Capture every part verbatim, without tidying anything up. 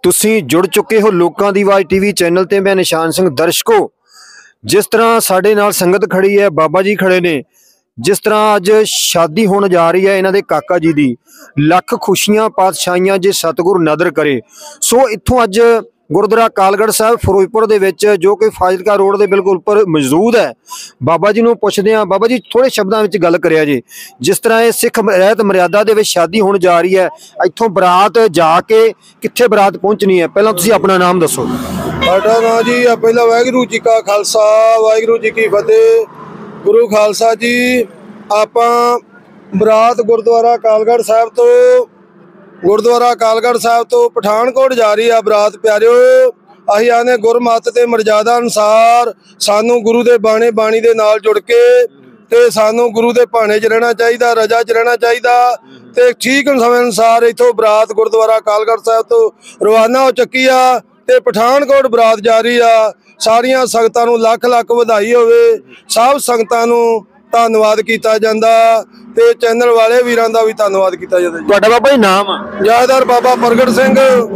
तुसी जुड़ चुके हो लोकां दी आवाज़ टीवी चैनल ते। मैं निशान सिंह। दर्शकों, जिस तरह साडे नाल संगत खड़ी है, बाबा जी खड़े ने, जिस तरह अज शादी होने जा रही है इन्हां दे काका जी दी, लख खुशियां पातशाहियां जे सतगुर नदर करे। सो इत्थों अज गुरुद्वारा कालगढ़ साहब फिरोजपुर दे विच जो कि फाजिलका रोड दे बिल्कुल उपर मौजूद है, बाबा जी नूं पुछदे हां। बाबा जी थोड़े शब्दां विच गल करिया जी, जिस तरह ये सिख रहत मर्यादा दे विच शादी होने जा रही है, इत्थों बरात जाके कित्थे बरात पहुंचनी है, पहलां तुसीं अपना नाम दसो। साडा नाम जी पहला वाहिगुरू जी का खालसा वाहिगुरू जी की फतेह। गुरु खालसा जी, आपां बरात गुरुद्वारा कालगढ़ साहब तो गुरुद्वारा कालगढ़ साहब तो पठानकोट जा रही है बरात। प्यारिओ, असीं आने गुरमत ते मर्यादा अनुसार सानू गुरु दे बाणे बाणी दे नाल जुड़ के ते सानू गुरु दे भाणे च रहना चाहिए, रजा च रहना चाहिए ते ठीक समय अनुसार इत्थों बरात गुरुद्वारा कालगढ़ साहब तो रवाना हो चुकी आ ते पठानकोट बरात जा रही आ। सारियां संगतां नूं लख लख वधाई होवे। सब संगतां नूं धन्नवाद किया जाता ते चैनल वाले वीरां दा भी धन्नवाद किया जाता। तुहाडा बाबा जी नाम? जयदार बाबा प्रगट सिंह।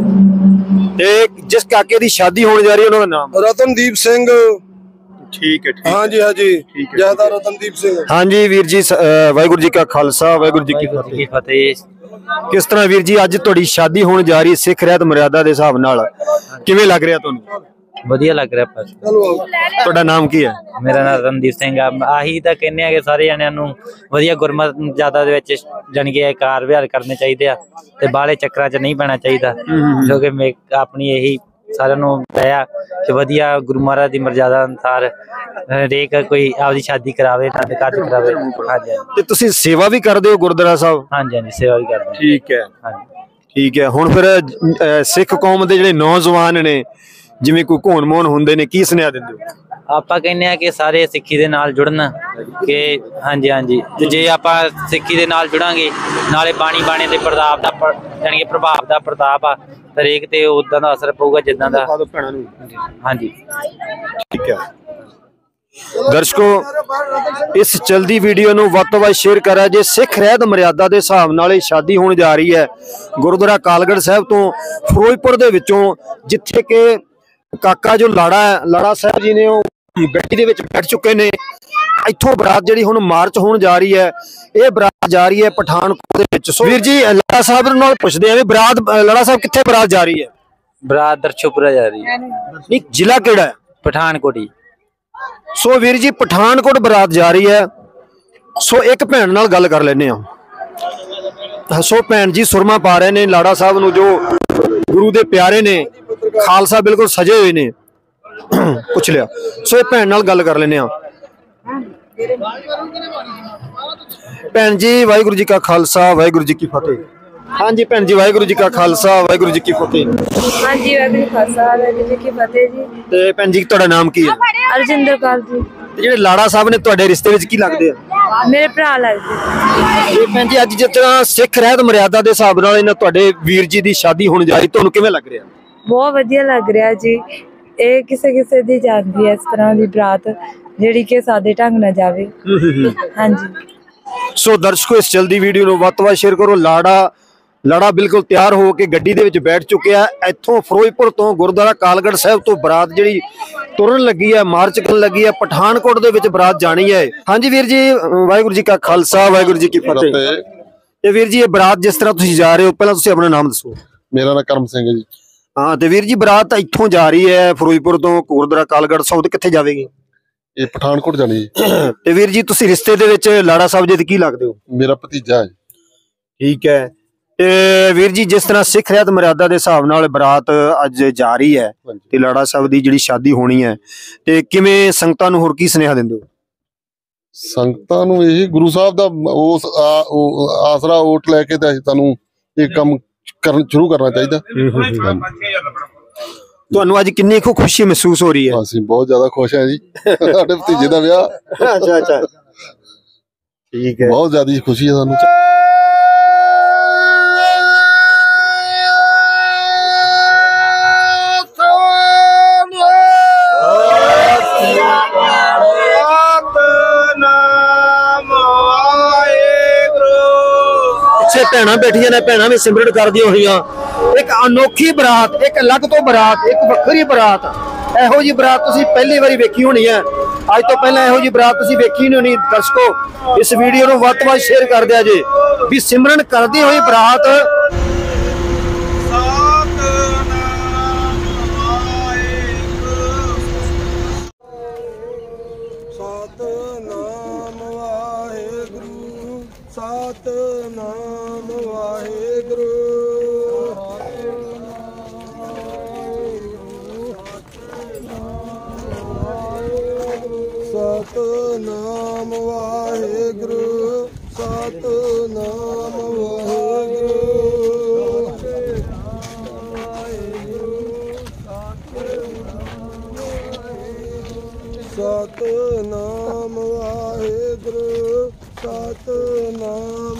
ते जिस काके दी शादी होने जा रही है उन्होंने नाम? रतनदीप सिंह। ठीक है, ठीक। हाँ जी, हाँ जी, जयदार रतनदीप सिंह। हाँ जी वीर जी, वाहिगुरू जी का खालसा वाहिगुरू जी की फतेह। किस तरह वीर जी अज तुहाडी शादी होने जा रही है सिख रहत मर्यादा दे हिसाब नाल, किवें लग रहा तुहानूं? वधिया लग रहा है। तुहाडा नाम की है? मेरा नाम रणदीप सिंह है। आही तां कहने आ कि सारे जणिਆਂ ਨੂੰ वधिया गुरमत मर्यादा ਦੇ ਵਿੱਚ ਜਾਣੀ ਕਿ ਕਾਰ ਵਿਹਾਰ ਕਰਨੇ ਚਾਹੀਦੇ ਆ ਤੇ ਬਾਲੇ ਚੱਕਰਾਂ 'ਚ ਨਹੀਂ ਪੈਣਾ ਚਾਹੀਦਾ, ਜੋ ਕਿ ਮੈਂ ਆਪਣੀ ਇਹੀ ਸਾਰਿਆਂ ਨੂੰ ਪਿਆ ਕਿ ਵਧੀਆ ਗੁਰੂ ਮਹਾਰਾਜ ਦੀ ਮਰਜ਼ਾਦਾ ਅਨੁਸਾਰ ਹਰੇਕ ਕੋਈ ਆਪਦੀ ਸ਼ਾਦੀ ਕਰਾਵੇ, ਨੰਦ ਕਾਰਜ ਕਰਾਵੇ। ਹਾਂਜੀ। ਤੇ ਤੁਸੀਂ ਸੇਵਾ ਵੀ ਕਰਦੇ ਹੋ ਗੁਰਦੁਆਰਾ ਸਾਹਿਬ? ਹਾਂਜੀ ਹਾਂਜੀ, ਸੇਵਾ ਵੀ ਕਰਦੇ। ਠੀਕ ਹੈ, ਹਾਂਜੀ ਠੀਕ ਹੈ। ਹੁਣ ਫਿਰ ਸਿੱਖ ਕੌਮ ਦੇ ਜਿਹੜੇ ਨੌਜਵਾਨ ਨੇ, ਜਿਵੇਂ ਕੋਈ ਘੋਣ ਮੋਹਨ ਹੁੰਦੇ ਨੇ, ਕੀ ਸੁਨੇਹਾ ਦਿੰਦੇ ਹੋ? ਆਪਾਂ ਕਹਿੰਦੇ ਆ ਕਿ ਸਾਰੇ ਸਿੱਖੀ ਦੇ ਨਾਲ ਜੁੜਨ ਕਿ ਹਾਂਜੀ ਹਾਂਜੀ, ਤੇ ਜੇ ਆਪਾਂ ਸਿੱਖੀ ਦੇ ਨਾਲ ਜੁੜਾਂਗੇ ਨਾਲੇ ਬਾਣੀ ਬਾਣੇ ਦੇ ਪ੍ਰਤਾਪ ਦਾ ਜਾਣੀ ਕਿ ਪ੍ਰਭਾਵ ਦਾ ਪ੍ਰਤਾਪ ਆ ਹਰੇਕ ਤੇ ਉਦਾਂ ਦਾ ਅਸਰ ਪਊਗਾ ਜਿੱਦਾਂ ਦਾ। ਹਾਂਜੀ ਠੀਕ ਹੈ। दर्शकों, इस चलती वीडियो नूं वध तों वध शेयर करा जे। सिख रहत मर्यादा के हिसाब नाल शादी होने जा रही है गुरुद्वारा कालगढ़ साहब तो फिरोजपुर दे विचों, जिथे के काका जो लाड़ा है, लाड़ा साहब जी ने गड्डी दे विच बैठ चुके ने। इत्थों बरात जिहड़ी हुण मार्च होने जा रही है, ये बरात जा रही है पठानकोट दे विच। सो वीर जी लाड़ा साहब नाल पुछदे आ, बरात लाड़ा साहब कित्थे बरात जा रही है? बरात दरछुपुरा जा रही है। नहीं, जिला किहड़ा है? पठानकोट ही। सो वीर जी पठानकोट बरात जा रही है। सो एक भैन नाल गल कर लेने आ। सो भैन जी सुरमा पा रहे ने लाड़ा साहब नूं, जो गुरु दे प्यारे ने, खालसा बिल्कुल सजे हुए ने। पुछ लिया। सो एक भैन नाल गल कर लेने आ। भैन जी वाहिगुरू जी का खालसा वाहिगुरू जी की फतेह। हाँ जी भैन जी, वाहिगुरू जी का खालसा वाहिगुरू जी की फतेह। हाँ जी, वाहिगुरू खालसा वाहिगुरू जी की फतेह जी। ते भैन जी तुहाडा नाम की है? अरजिंदर कौर जी। ਜਿਹੜੇ ਲਾੜਾ ਸਾਹਿਬ ਨੇ ਤੁਹਾਡੇ ਰਿਸ਼ਤੇ ਵਿੱਚ ਕੀ ਲੱਗਦੇ ਆ? ਮੇਰੇ ਭਰਾ ਲੱਗਦੇ। ਇਹ ਭੈਣ ਜੀ ਅੱਜ ਜਿਸ ਤਰ੍ਹਾਂ ਸਿੱਖ ਰਹਿਤ ਮਰਿਆਦਾ ਦੇ ਹਿਸਾਬ ਨਾਲ ਇਹਨਾਂ ਤੁਹਾਡੇ ਵੀਰ ਜੀ ਦੀ ਸ਼ਾਦੀ ਹੋਣ ਜਾ ਰਹੀ, ਤੁਹਾਨੂੰ ਕਿਵੇਂ ਲੱਗ ਰਿਹਾ? ਬਹੁਤ ਵਧੀਆ ਲੱਗ ਰਿਹਾ ਜੀ। ਇਹ ਕਿਸੇ ਕਿਸੇ ਦੀ ਜਾਂਦੀ ਹੈ ਇਸ ਤਰ੍ਹਾਂ ਦੀ ਬਰਾਤ ਜਿਹੜੀ ਕਿ ਸਾਦੇ ਢੰਗ ਨਾਲ ਜਾਵੇ। ਹਾਂਜੀ। ਸੋ ਦਰਸ਼ਕੋ, ਇਸ ਜਲਦੀ ਵੀਡੀਓ ਨੂੰ ਵੱਧ ਤੋਂ ਵੱਧ ਸ਼ੇਅਰ ਕਰੋ। ਲਾੜਾ लाड़ा बिल्कुल तैयार हो के गड्डी दे विच बैठ चुके हैं। इत्थों फिरोजपुर तो गुरुद्वारा कालगढ़ साहब तो बरात जिहड़ी तुरन लगी है, मार्च करन लगी है, पठानकोट दे विच बरात जानी है। हाँ जी वीर जी, वाहिगुरू जी का खालसा वाहिगुरू जी की फतेह। ते वीर जी ये बरात जिस तरह तुसीं जा रहे हो, पहला तुसीं अपना नाम दसो। मेरा नाम करम सिंह है जी। हाँ ते वीर जी बरात इत्थों जा रही है फिरोजपुर तो गुरुद्वारा कालगढ़ साहब, कित्थे जावेगी? ये पठानकोट जानी है। ते वीर जी तुसीं रिश्ते दे विच लाड़ा साहब जी दे की लगदे हो? मेरा भतीजा है। ठीक है। ਤੇ ਵੀਰ ਜੀ ਜਿਸ ਤਰ੍ਹਾਂ ਸਿੱਖ ਰਹਿਤ ਮਰਿਆਦਾ ਦੇ ਹਿਸਾਬ ਨਾਲ ਬਰਾਤ ਅੱਜ ਜਾ ਰਹੀ ਹੈ ਤੇ ਲਾੜਾ ਸਾਹਿਬ ਦੀ ਜਿਹੜੀ ਸ਼ਾਦੀ ਹੋਣੀ ਹੈ, ਤੇ ਕਿਵੇਂ ਸੰਗਤਾਂ ਨੂੰ ਹੋਰ ਕੀ ਸੁਨੇਹਾ ਦਿੰਦੇ ਹੋ? ਸੰਗਤਾਂ ਨੂੰ ਇਹ ਗੁਰੂ ਸਾਹਿਬ ਦਾ ਉਸ ਆਸਰਾ ਓਟ ਲੈ ਕੇ ਤੇ ਅਸੀਂ ਤੁਹਾਨੂੰ ਇਹ ਕੰਮ ਕਰਨ ਸ਼ੁਰੂ ਕਰਨਾ ਚਾਹੀਦਾ। ਤੁਹਾਨੂੰ ਅੱਜ ਕਿੰਨੀ ਕੁ ਖੁਸ਼ੀ ਮਹਿਸੂਸ ਹੋ ਰਹੀ ਹੈ? ਅਸੀਂ ਬਹੁਤ ਜ਼ਿਆਦਾ ਖੁਸ਼ ਹਾਂ ਜੀ, ਸਾਡੇ ਭਤੀਜੇ ਦਾ ਵਿਆਹ। ਅੱਛਾ ਅੱਛਾ, ਠੀਕ ਹੈ। ਬਹੁਤ ਜ਼ਿਆਦਾ ਖੁਸ਼ੀ ਹੈ ਸਾਨੂੰ। भैन बैठिया ने, भैन भी सिमरन कर दी हुई। एक अनोखी बरात, एक अलग तो बरात, एक वक्री बरात। ਇਹੋ जी बरात तुसीं पहली बारी वेखी होनी है, अज तो पहले ਇਹੋ जी बरात तुसीं वेखी नहीं होनी। दर्शकों इस वीडियो को ਵੱਧ ਤੋਂ ਵੱਧ शेयर कर दिया जे भी सिमरन करती हुई बरात सतनाम वाहेगुरु सतनाम वाहेगुरु सतनाम वाहेगुरु सतनाम वाहेगुरु सतनाम वाहेगुरु सतनाम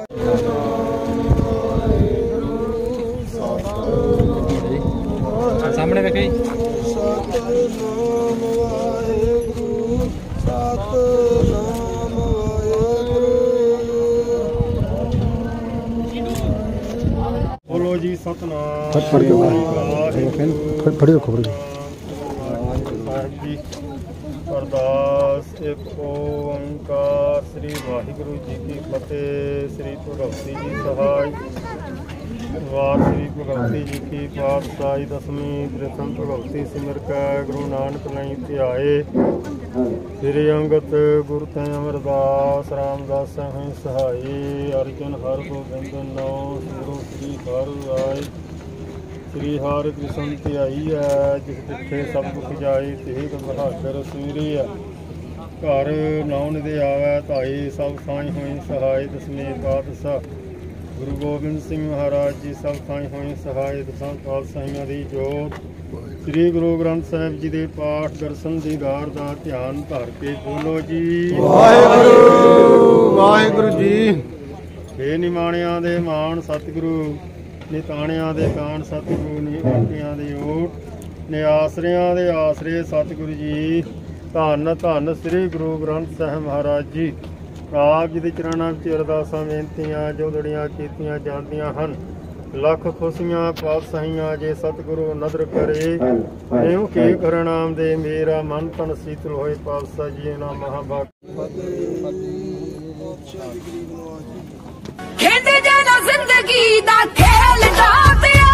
वाहेगुरु सामने देखे सतनाम वाहेगुरु सतनाम वाहेगुरु। बोलो जी सतनाम फड़ के फड़ी रखो फड़ी साहिब जी अरदास एक ओंकार श्री वाहिगुरु जी की फतेह। श्री भगवती जी सहाय वार श्री भगवती जी की पातशाही दसवीं प्रथम भगवती सिमर कै गुरु नानक नहीं ध्याए। श्री अंगत गुरु तै अमरदास रामदास हैं सहाय। अर्जुन हर गोबिंद नौ गुरु श्री हर राय। श्री हर कृष्ण ध्याई है जिस जिथे सब दुख जाए तेग बहादुर सूरी है। घर नाउन दे आवे धाई सब थाई होई सहाय। दसवें पातशाह गुरु गोबिंद सिंह महाराज जी सब थाई होई सहाय। दसां पातशाहियां दी जोत श्री गुरु ग्रंथ साहिब जी दे पाठ दर्शन दीदार दा ध्यान धर के बोलो जी वाहिगुरु वाहिगुरु जी। हे निमाणियां दे मान सतगुरु निताणियां दे कान सतगुरु निवासियां दे ओट ने आसरियां दे आसरे सतगुरु जी। धन धन श्री गुरु ग्रंथ साहिब महाराज जी। आप जी दे चरणां विच अरदासां बेनतियां जोदड़ियां कीतियां जांदियां हन। लख खुशियां पातशाहियां जे सतगुरु नदर करे। एवं के करनाम दे मेरा मन तन शीतल होए। पातशाह जी ना खेंदे जाना जिंदगी दा खेल दा दिया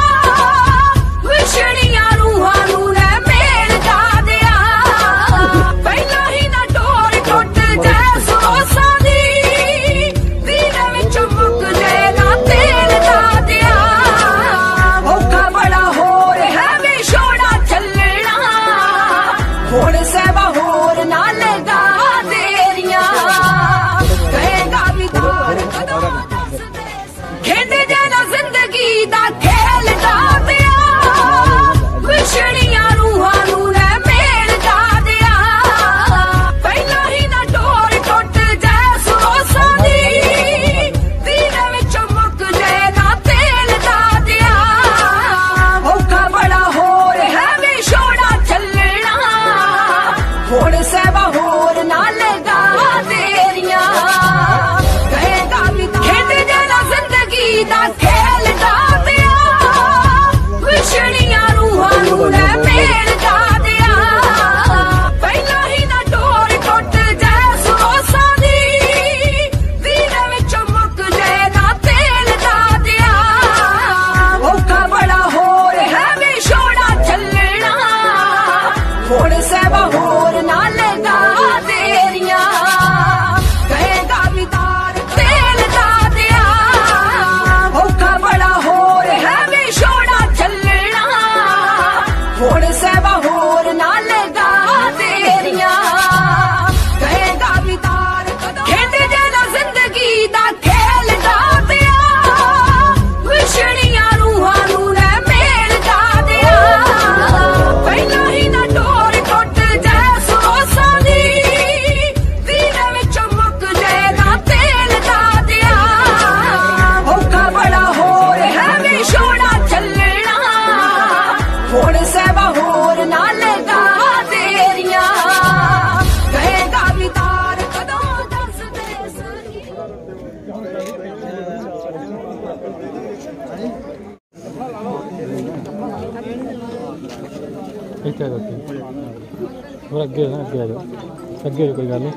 विछड़ियां रूहां नू ने मेल दा दिया। पहला ही ना डोर टुट जाए सरोसां दी दीन विच मुक जाए ना तेल दा दिया। भूखा बड़ा होर है विछोड़ा चलना हुण सेवा होर ना लगा देरियां। कहेगा विदार कदों खेंदे जाना जिंदगी दा खेल दा दिया विछड़ियां रूहां नू ने मेल दा दिया। पहला ही ना डोर टुट जाए सरोसां दी दीन विच मुक जाए ना तेल दा दिया। भूखा बड़ा होर है विछोड़ा चलना हुण सेवा होर ना लगा देरियां। कहेगा खेंदे जाना जिंदगी दा खेल दा दिया विछड़ियां रूहां नू ने मेल दा दिया। पहला ही ना डोर टुट जाए सरोसां दी दीन विच मुक जाए ना तेल दा दिया। भूखा बड़ा होर है विछोड़ा चलना हुण सेवा होर ना लगा देरियां। कहेगा विदार तेल दा दिया। भूखा बड़ा होर है विछोड़ा चलना हुण सेवा होर ना लगा देरियां। कहेगा विदार खेंदे जाना जिंदगी दा खेल दा दिया विछड़ियां रूहां नू ने मेल दा दिया। पहला ही ना डोर टुट जाए सरोसां दी दीन विच मुक जाए ना तेल दा दिया। भूखा बड़ा होर है विछोड़ा चलना हुण सेवा होर ना लगा देरियां। कहेगा विदार कदों दस दे सही। ਇੱਥੇ ਆ ਜਾਓ ਹੋਰ ਅੱਗੇ ਨਾ ਅੱਗੇ ਆ ਜਾਓ ਅੱਗੇ ਕੋਈ ਗੱਲ ਨਹੀਂ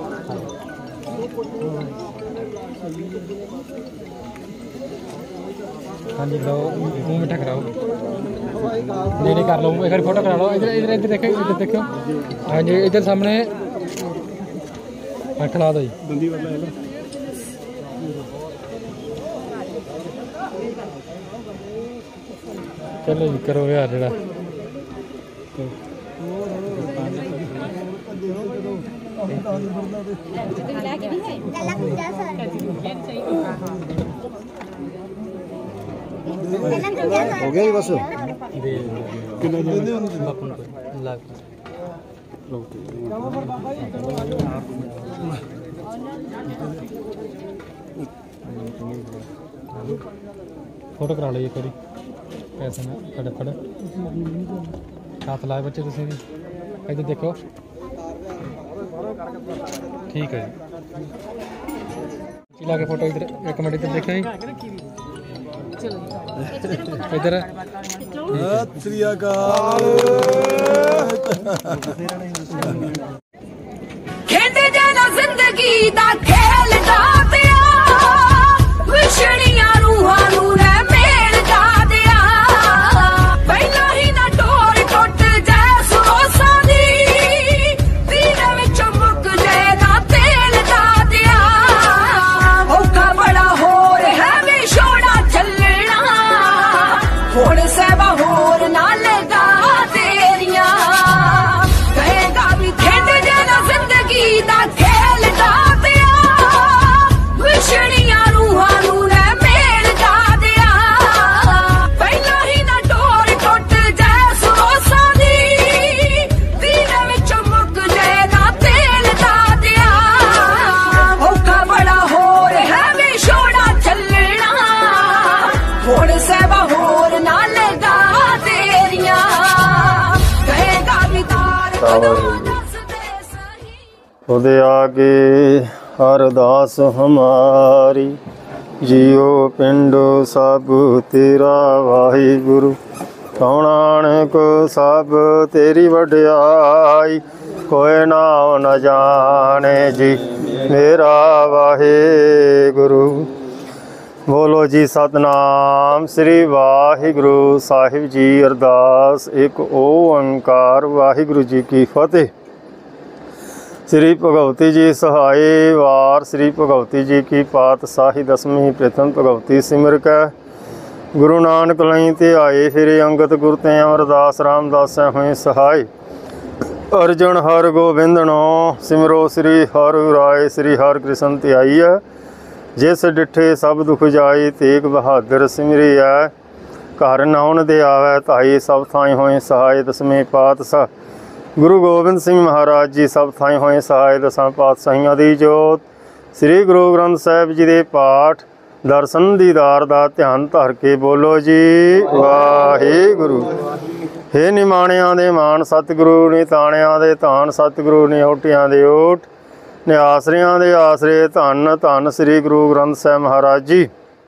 ਹਾਂਜੀ ਲਓ ਮੂੰਹ ਮਿੱਠਾ ਕਰਾਓ ਨੇੜੇ ਕਰ ਲਓ ਇੱਕ ਵਾਰੀ ਫੋਟੋ ਕਰਾ ਲਓ ਇੱਧਰ ਇੱਧਰ ਇੱਧਰ ਦੇਖੋ ਇੱਧਰ ਦੇਖੋ ਹਾਂਜੀ ਇੱਧਰ ਸਾਹਮਣੇ ਹੱਥ ਲਾ ਦਿਓ ਜੀ ਦੰਦੀ ਵਾਲਾ ਹੈ ਚਲੋ ਜੀ ਕਰੋ ਯਾਰ ਜਿਹੜਾ ਹੋ ਗਿਆ ਜੀ ਬਸ ਕਿੰਨਾ ਜਾਂਦੇ ਬਾਪੂ ਨੂੰ ਲੱਗ ਫੋਟੋ ਕਰਾ ਲਓ ਇੱਕ ਵਾਰੀ ਪੈਸੇ ਨਾਲ ਫੜ ਫੜ ਹੱਥ ਲਾਏ ਬੱਚੇ ਤੁਸੀਂ ਵੀ ਇੱਧਰ ਦੇਖੋ ਠੀਕ ਹੈ ਜੀ ਲਾ ਕੇ ਫੋਟੋ ਇੱਧਰ ਇੱਕ ਮਿੰਟ ਇੱਧਰ ਦੇਖਿਓ ਜੀ ਇੱਧਰ ਸਤਿ ਸ੍ਰੀ ਅਕਾਲ ਖੇਡ ਜਾਣਾ ਜ਼ਿੰਦਗੀ ਦਾ ਖੇਲ ਦਾ ਪਿਆ ਵਿਛੜੀਆਂ ਰੂਹਾਂ ਨੂੰ ਰਹਿ ਮੇਲ ਦਾ ਦਿਆ ਪਹਿਲਾਂ ਹੀ ਨਾ ਟੋਰ ਟੁੱਟ ਜੈ ਸਰੋਸਾਂ ਦੀ ਦੀਨੇ ਵਿੱਚ ਮੁੱਕ ਜੇ ਨਾ ਤੇਲ ਦਾ ਦਿਆ ਔਖਾ ਬੜਾ ਹੋ ਰਿਹਾ ਵੇ ਛੋੜਾ ਚੱਲਣਾ ਹੁਣ ਸਹਿਬਾ ਹੋਰ ਨਾ ਲਗਾ ਤੇਰੀਆਂ ਕਹੇਗਾ ਵੀ ਖੇਡ ਜਾਣਾ ਜ਼ਿੰਦਗੀ ਦਾ ਖੇਲ ਦਾ ਪਿਆ ਵਿਛੜੀਆਂ ਰੂਹਾਂ ਨੂੰ ਰਹਿ ਮੇਲ ਦਾ ਦਿਆ ਪਹਿਲਾਂ ਹੀ ਨਾ ਟੋਰ ਟੁੱਟ ਜੈ ਸਰੋਸਾਂ ਦੀ ਦੀਨੇ ਵਿੱਚ ਮੁੱਕ ਜੇ ਨਾ ਤੇਲ ਦਾ ਦਿਆ ਔਖਾ ਬੜਾ ਹੋ ਰਿਹਾ ਵੇ ਛੋੜਾ ਚੱਲਣਾ ਹੁਣ ਸਹਿਬਾ ਹੋਰ ਨਾ ਲਗਾ ਤੇਰੀਆਂ ਕਹੇਗਾ ਵੀ ਤਾਰ ਕਦੋਂ ਦੱਸਦੇ ਸਹੀ ਉਹਦੇ ਆਗੇ ਅਰਦਾਸ ਹਮਾਰੀ ਜੀਓ ਪਿੰਡੋ ਸਭ ਤੇਰਾ ਵਾਹਿਗੁਰੂ ਕੌਣਾਣ ਕੋ ਸਭ ਤੇਰੀ ਵਡਿਆਈ ਕੋਈ ਨਾ ਨ ਜਾਣੇ ਜੀ ਮੇਰਾ ਵਾਹਿਗੁਰੂ ਬੋਲੋ ਜੀ ਸਤਨਾਮ ਸ੍ਰੀ ਵਾਹਿਗੁਰੂ ਸਾਹਿਬ ਜੀ ਅਰਦਾਸ ਇੱਕ ਓੰਕਾਰ ਵਾਹਿਗੁਰੂ ਜੀ ਕੀ ਫਤਿਹ। श्री भगवती जी सहाय वार श्री भगवती जी की पातशाही दसवीं प्रथम भगवती सिमर कै गुरु नानक लई ते आए फिर अंगत गुर ते अमरदास रामदास हुए सहाय अर्जुन हर गोबिंद नो सिमरो श्री हर राय श्री हर कृष्ण ते आई है जिस डिठे सब दुख जाए तेग बहादुर सिमरी है घर नाउन दे आवे ताई सब थाई होए सहाय दसवें पातशाह गुरु गोबिंद सिंह महाराज जी सब थाई होए सहाय दसां पातशाहियां दी जोत श्री गुरु ग्रंथ साहिब जी दे पाठ दर्शन दीदार दा ध्यान धर के बोलो जी वाहिगुरु। हे निमाणियां दे मान सतगुरु ने ताणियां दे तान सतगुरु ने ओटियां दे ओट ने आसरियां दे आसरे धन धन श्री गुरु ग्रंथ साहिब महाराज जी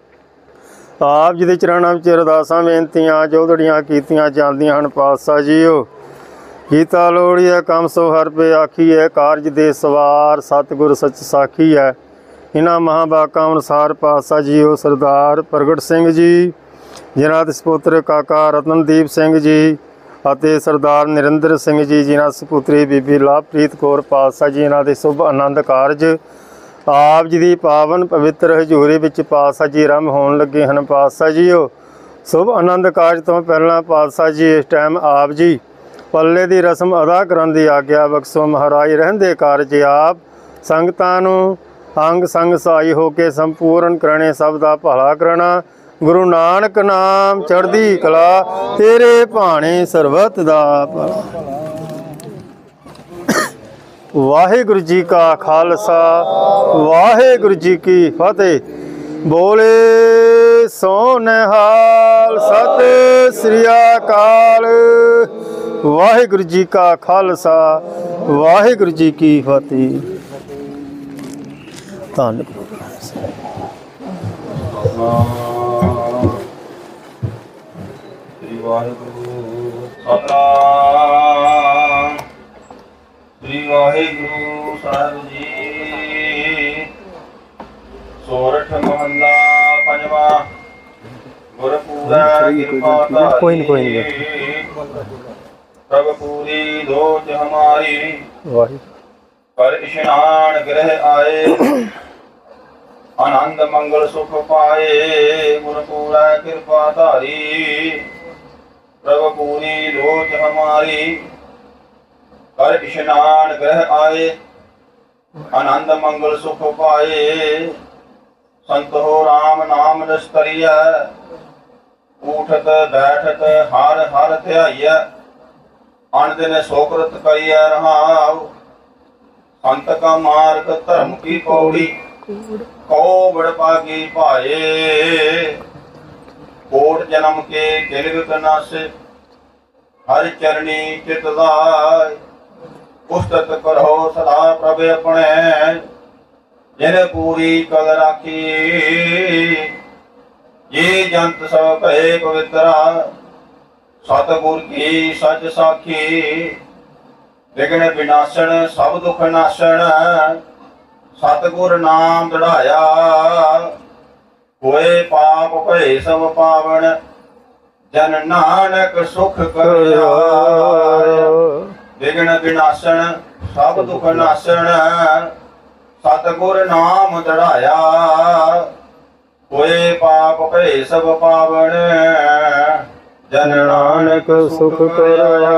आप जी दे चरणां विच अरदासां बेनतियां जोदड़ियां कीतियां जांदियां हन पातशाह जीओ गीता लोड़िया कम सो हर पे आखी है कारज दे सवार सतगुर सच साखी है इन्हां महाबाकां अनुसार पातशाह जीओ सरदार प्रगट सिंह जी जिन्हां दे सपुत्र काका रतनदीप सिंह जी ਅਤੇ सरदार नरिंदर सिंह जी जिन्हां सपुत्री बीबी लवप्रीत कौर पातशाह जी इन्हां दे शुभ आनंद कारज आप जी दी पावन पवित्र हजूरी विच पातशाह जी आरंभ होण लगे हन। पातशाह जीओ शुभ आनंद कारज तो पहलां पातशाह जी इस टाइम आप जी पल्ले की रस्म अदा करन दी आग्या बख्शो महाराज रहंदे कारज आप संगतां नूं अंग संग सहाई होके संपूर्ण करने सब दा भला करना गुरु नानक नाम चढ़दी कला तेरे भाणे सरबत दा वाहिगुरु जी का खालसा वाहिगुरु जी की फतेह। बोले सो निहाल सत श्री अकाल वाहिगुरु जी का खालसा वाहिगुरु जी की फतेह। धन ਵਾਹਿਗੁਰੂ ਸਤਨਾਮ ਸ੍ਰੀ ਵਾਹਿਗੁਰੂ ਸਾਹਿਬ ਜੀ। ਸੋਰਠ ਮਹੱਲਾ ਪੰਜਵਾਂ। ਗੁਰਪੂਰਾ ਕਿਰਪਾ ਕੋਈ ਨਹੀਂ ਕੋਈ ਨਹੀਂ ਪ੍ਰਭ ਪੂਰੀ ਦੋਚ ਹਮਾਰੀ ਵਾਹਿਗੁਰੂ ਕਰ ਇਸ਼ਨਾਨ ਗ੍ਰਹਿ ਆਏ आनंद मंगल सुख पाए। गुरपूरा कृपा धारी प्रभु पूरी लोच हमारी कर इशनान ग्रह आए आनंद मंगल सुख पाए। संत हो राम नाम निस्तरिया उठत बैठत हर हर ध्याइया अन दिन सोकृत करिया रहाव। संत का मार्ग धर्म की पौड़ी को बड़पागी पाए। कोट जन्म के किलग नासे हर चरणी चित दाय। उस्तत करो सदा प्रभ अपने जिन पूरी कल राखी। ये जंत सब कहे पवित्रा सतगुर की सच साखी। विघ्न विनाशन सब दुख नाशन सतगुर नाम दृढ़ाया। होए पाप भय सब पावन जन नानक सुख करया। विघ्न विनाशन सब दुख नाशन सतगुर नाम दृढ़ाया। होए पाप भय सब पावन जन नानक सुख करया।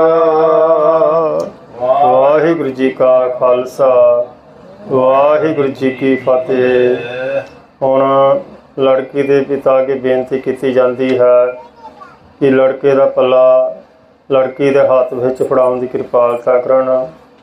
वाहिगुरु जी का खालसा वाहिगुरु जी की फतेह। हुण लड़की के पिता की बेनती की जाती है कि लड़के का पला लड़की के हाथ में फड़ाउण की कृपालता करना।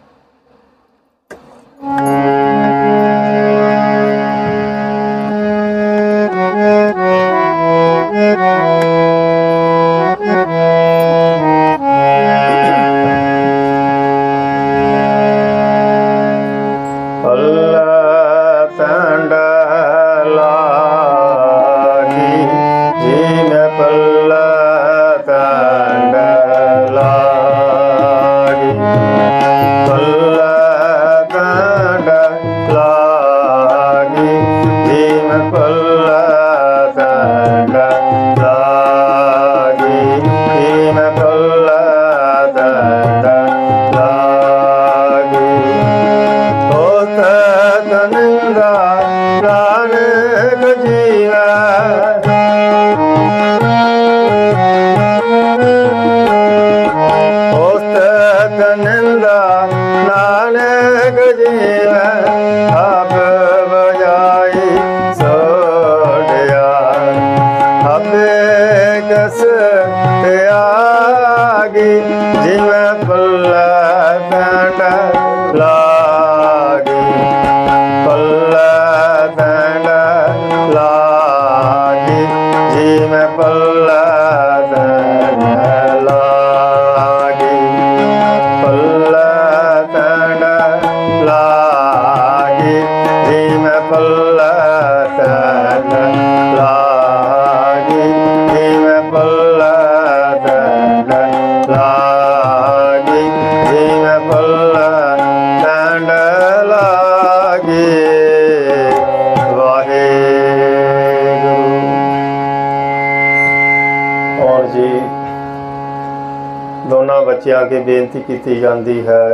बच्चों के बेनती की जाती है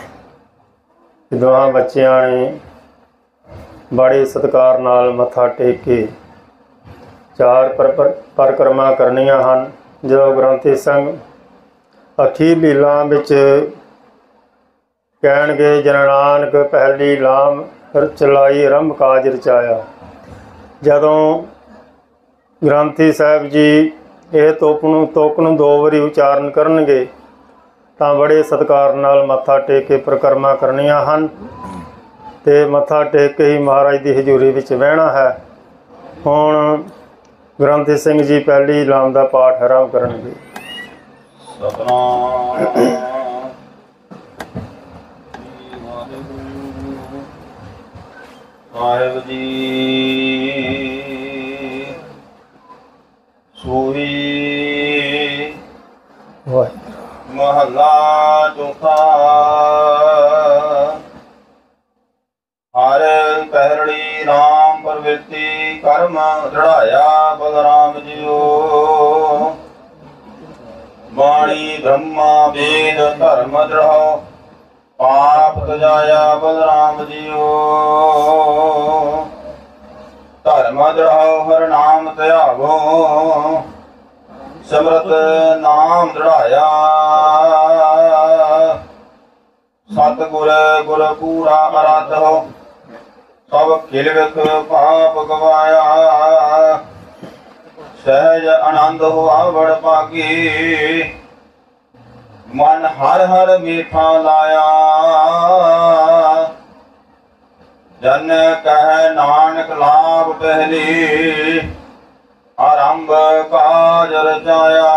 कि दोहां बच्चों ने बड़े सत्कार नाल मत्था टेक के चार पर पर परिक्रमा करनियां हैं। जो ग्रंथी संघ अखीरली लाम विच कहणगे जन नानक पहली लाम चलाई आरंभ काज रचाया। जदों ग्रंथी साहब जी ये तोप नूं तुक नूं दो वारी उचारण करनगे ਤਾਂ बड़े सत्कार नाल मत्था टेक के परिक्रमा करनियां हैं ते मत्था टेक के ही महाराज की हजूरी विच बहना है। हुण ग्रंथी सिंह जी पहली लाम का पाठ आरंभ करनगे। साहिब जी सोही ਵਾਹਿਗੁਰੂ। ਮਹੱਲਾ ਚੌਥਾ। ਹਰ ਪਹਿਰੜੀ ਰਾਮ ਪ੍ਰਵਿਰਤੀ ਕਰਮ ਦ੍ਰਿੜਾਇਆ ਬਲਰਾਮ ਜੀਓ। ਬਾਣੀ ਬ੍ਰਹਮਾ ਵੇਦ ਧਰਮ ਦ੍ਰਿੜਾਓ ਪਾਪ ਤਜਾਇਆ ਬਲਰਾਮ ਜੀਓ। ਧਰਮ ਦ੍ਰਿੜਾਓ ਹਰ ਨਾਮ ਧਿਆਵੋ ਸਿਮਰਤ ਨਾਮ ਦ੍ਰਿੜਾਇਆ। ਸਤਿਗੁਰ ਗੁਰ ਪੂਰਾ ਅਰਾਧੋ ਸਭ ਖਿਲ ਵਿਖ ਪਾਪ ਗਵਾਇਆ। ਸਹਿਜ ਆਨੰਦ ਹੋਆ ਬੜ ਭਾਗੀ ਮਨ ਹਰ ਹਰ ਮੀਠਾ ਲਾਇਆ। ਜਨ ਕਹਿ ਨਾਨਕ ਲਾਭ ਪਹਿਲੀ ਆਰੰਭ ਕਾਜ ਰਚਾਇਆ।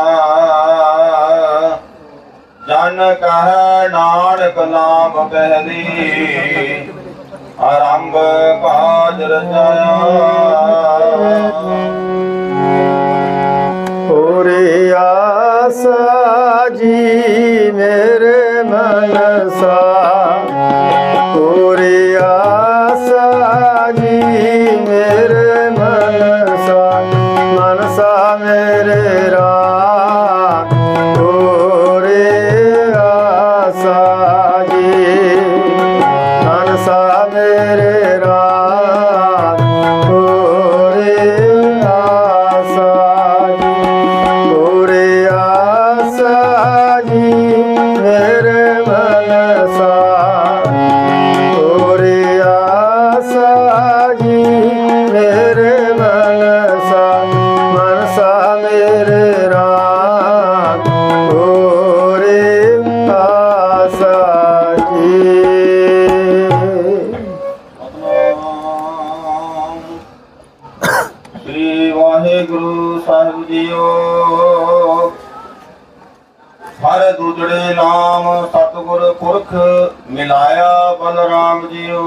ਜਨ ਕਹਿ ਨਾਨਕ ਲਾਭ ਪਹਿਲੀ ਆਰੰਭ ਕਾਜ ਰਚਾਇਆ। ਪੂਰੀ ਆਸਾ ਜੀ ਮੇਰੇ ਮਨਸਾ। ਪੂਰੀ ਆਸਾ ਜੀ ਮੇਰੇ ਮਨਸਾ। ਮਨਸਾ ਮੇਰੇ ਰਾਮ ਪੂਰੀ ਆਸਾ ਜੀ। ਮਨਸਾ ਮੇਰੇ ਰਾਮ ਪੂਰੀ ਆਸਾ ਜੀ। ਪੂਰੀ ਆਸਾ ਜੀ ਮੇਰੇ ਮਨਸਾ। ਪੂਰੀ ਆਸਾ ਜੀ ਮੇਰੇ ਮਨਸਾ। ਮਨਸਾ ਮੇਰੇ ਰਾਮ ਪੂਰੀ ਆਸਾ ਜੀ। ਸ੍ਰੀ ਵਾਹਿਗੁਰੂ ਸਾਹਿਬ ਜੀਓ। ਹਰ ਦੂਜੜੇ ਨਾਮ ਸਤਿਗੁਰ ਪੁਰਖ ਮਿਲਾਇਆ ਬਲਰਾਮ ਜੀਓ।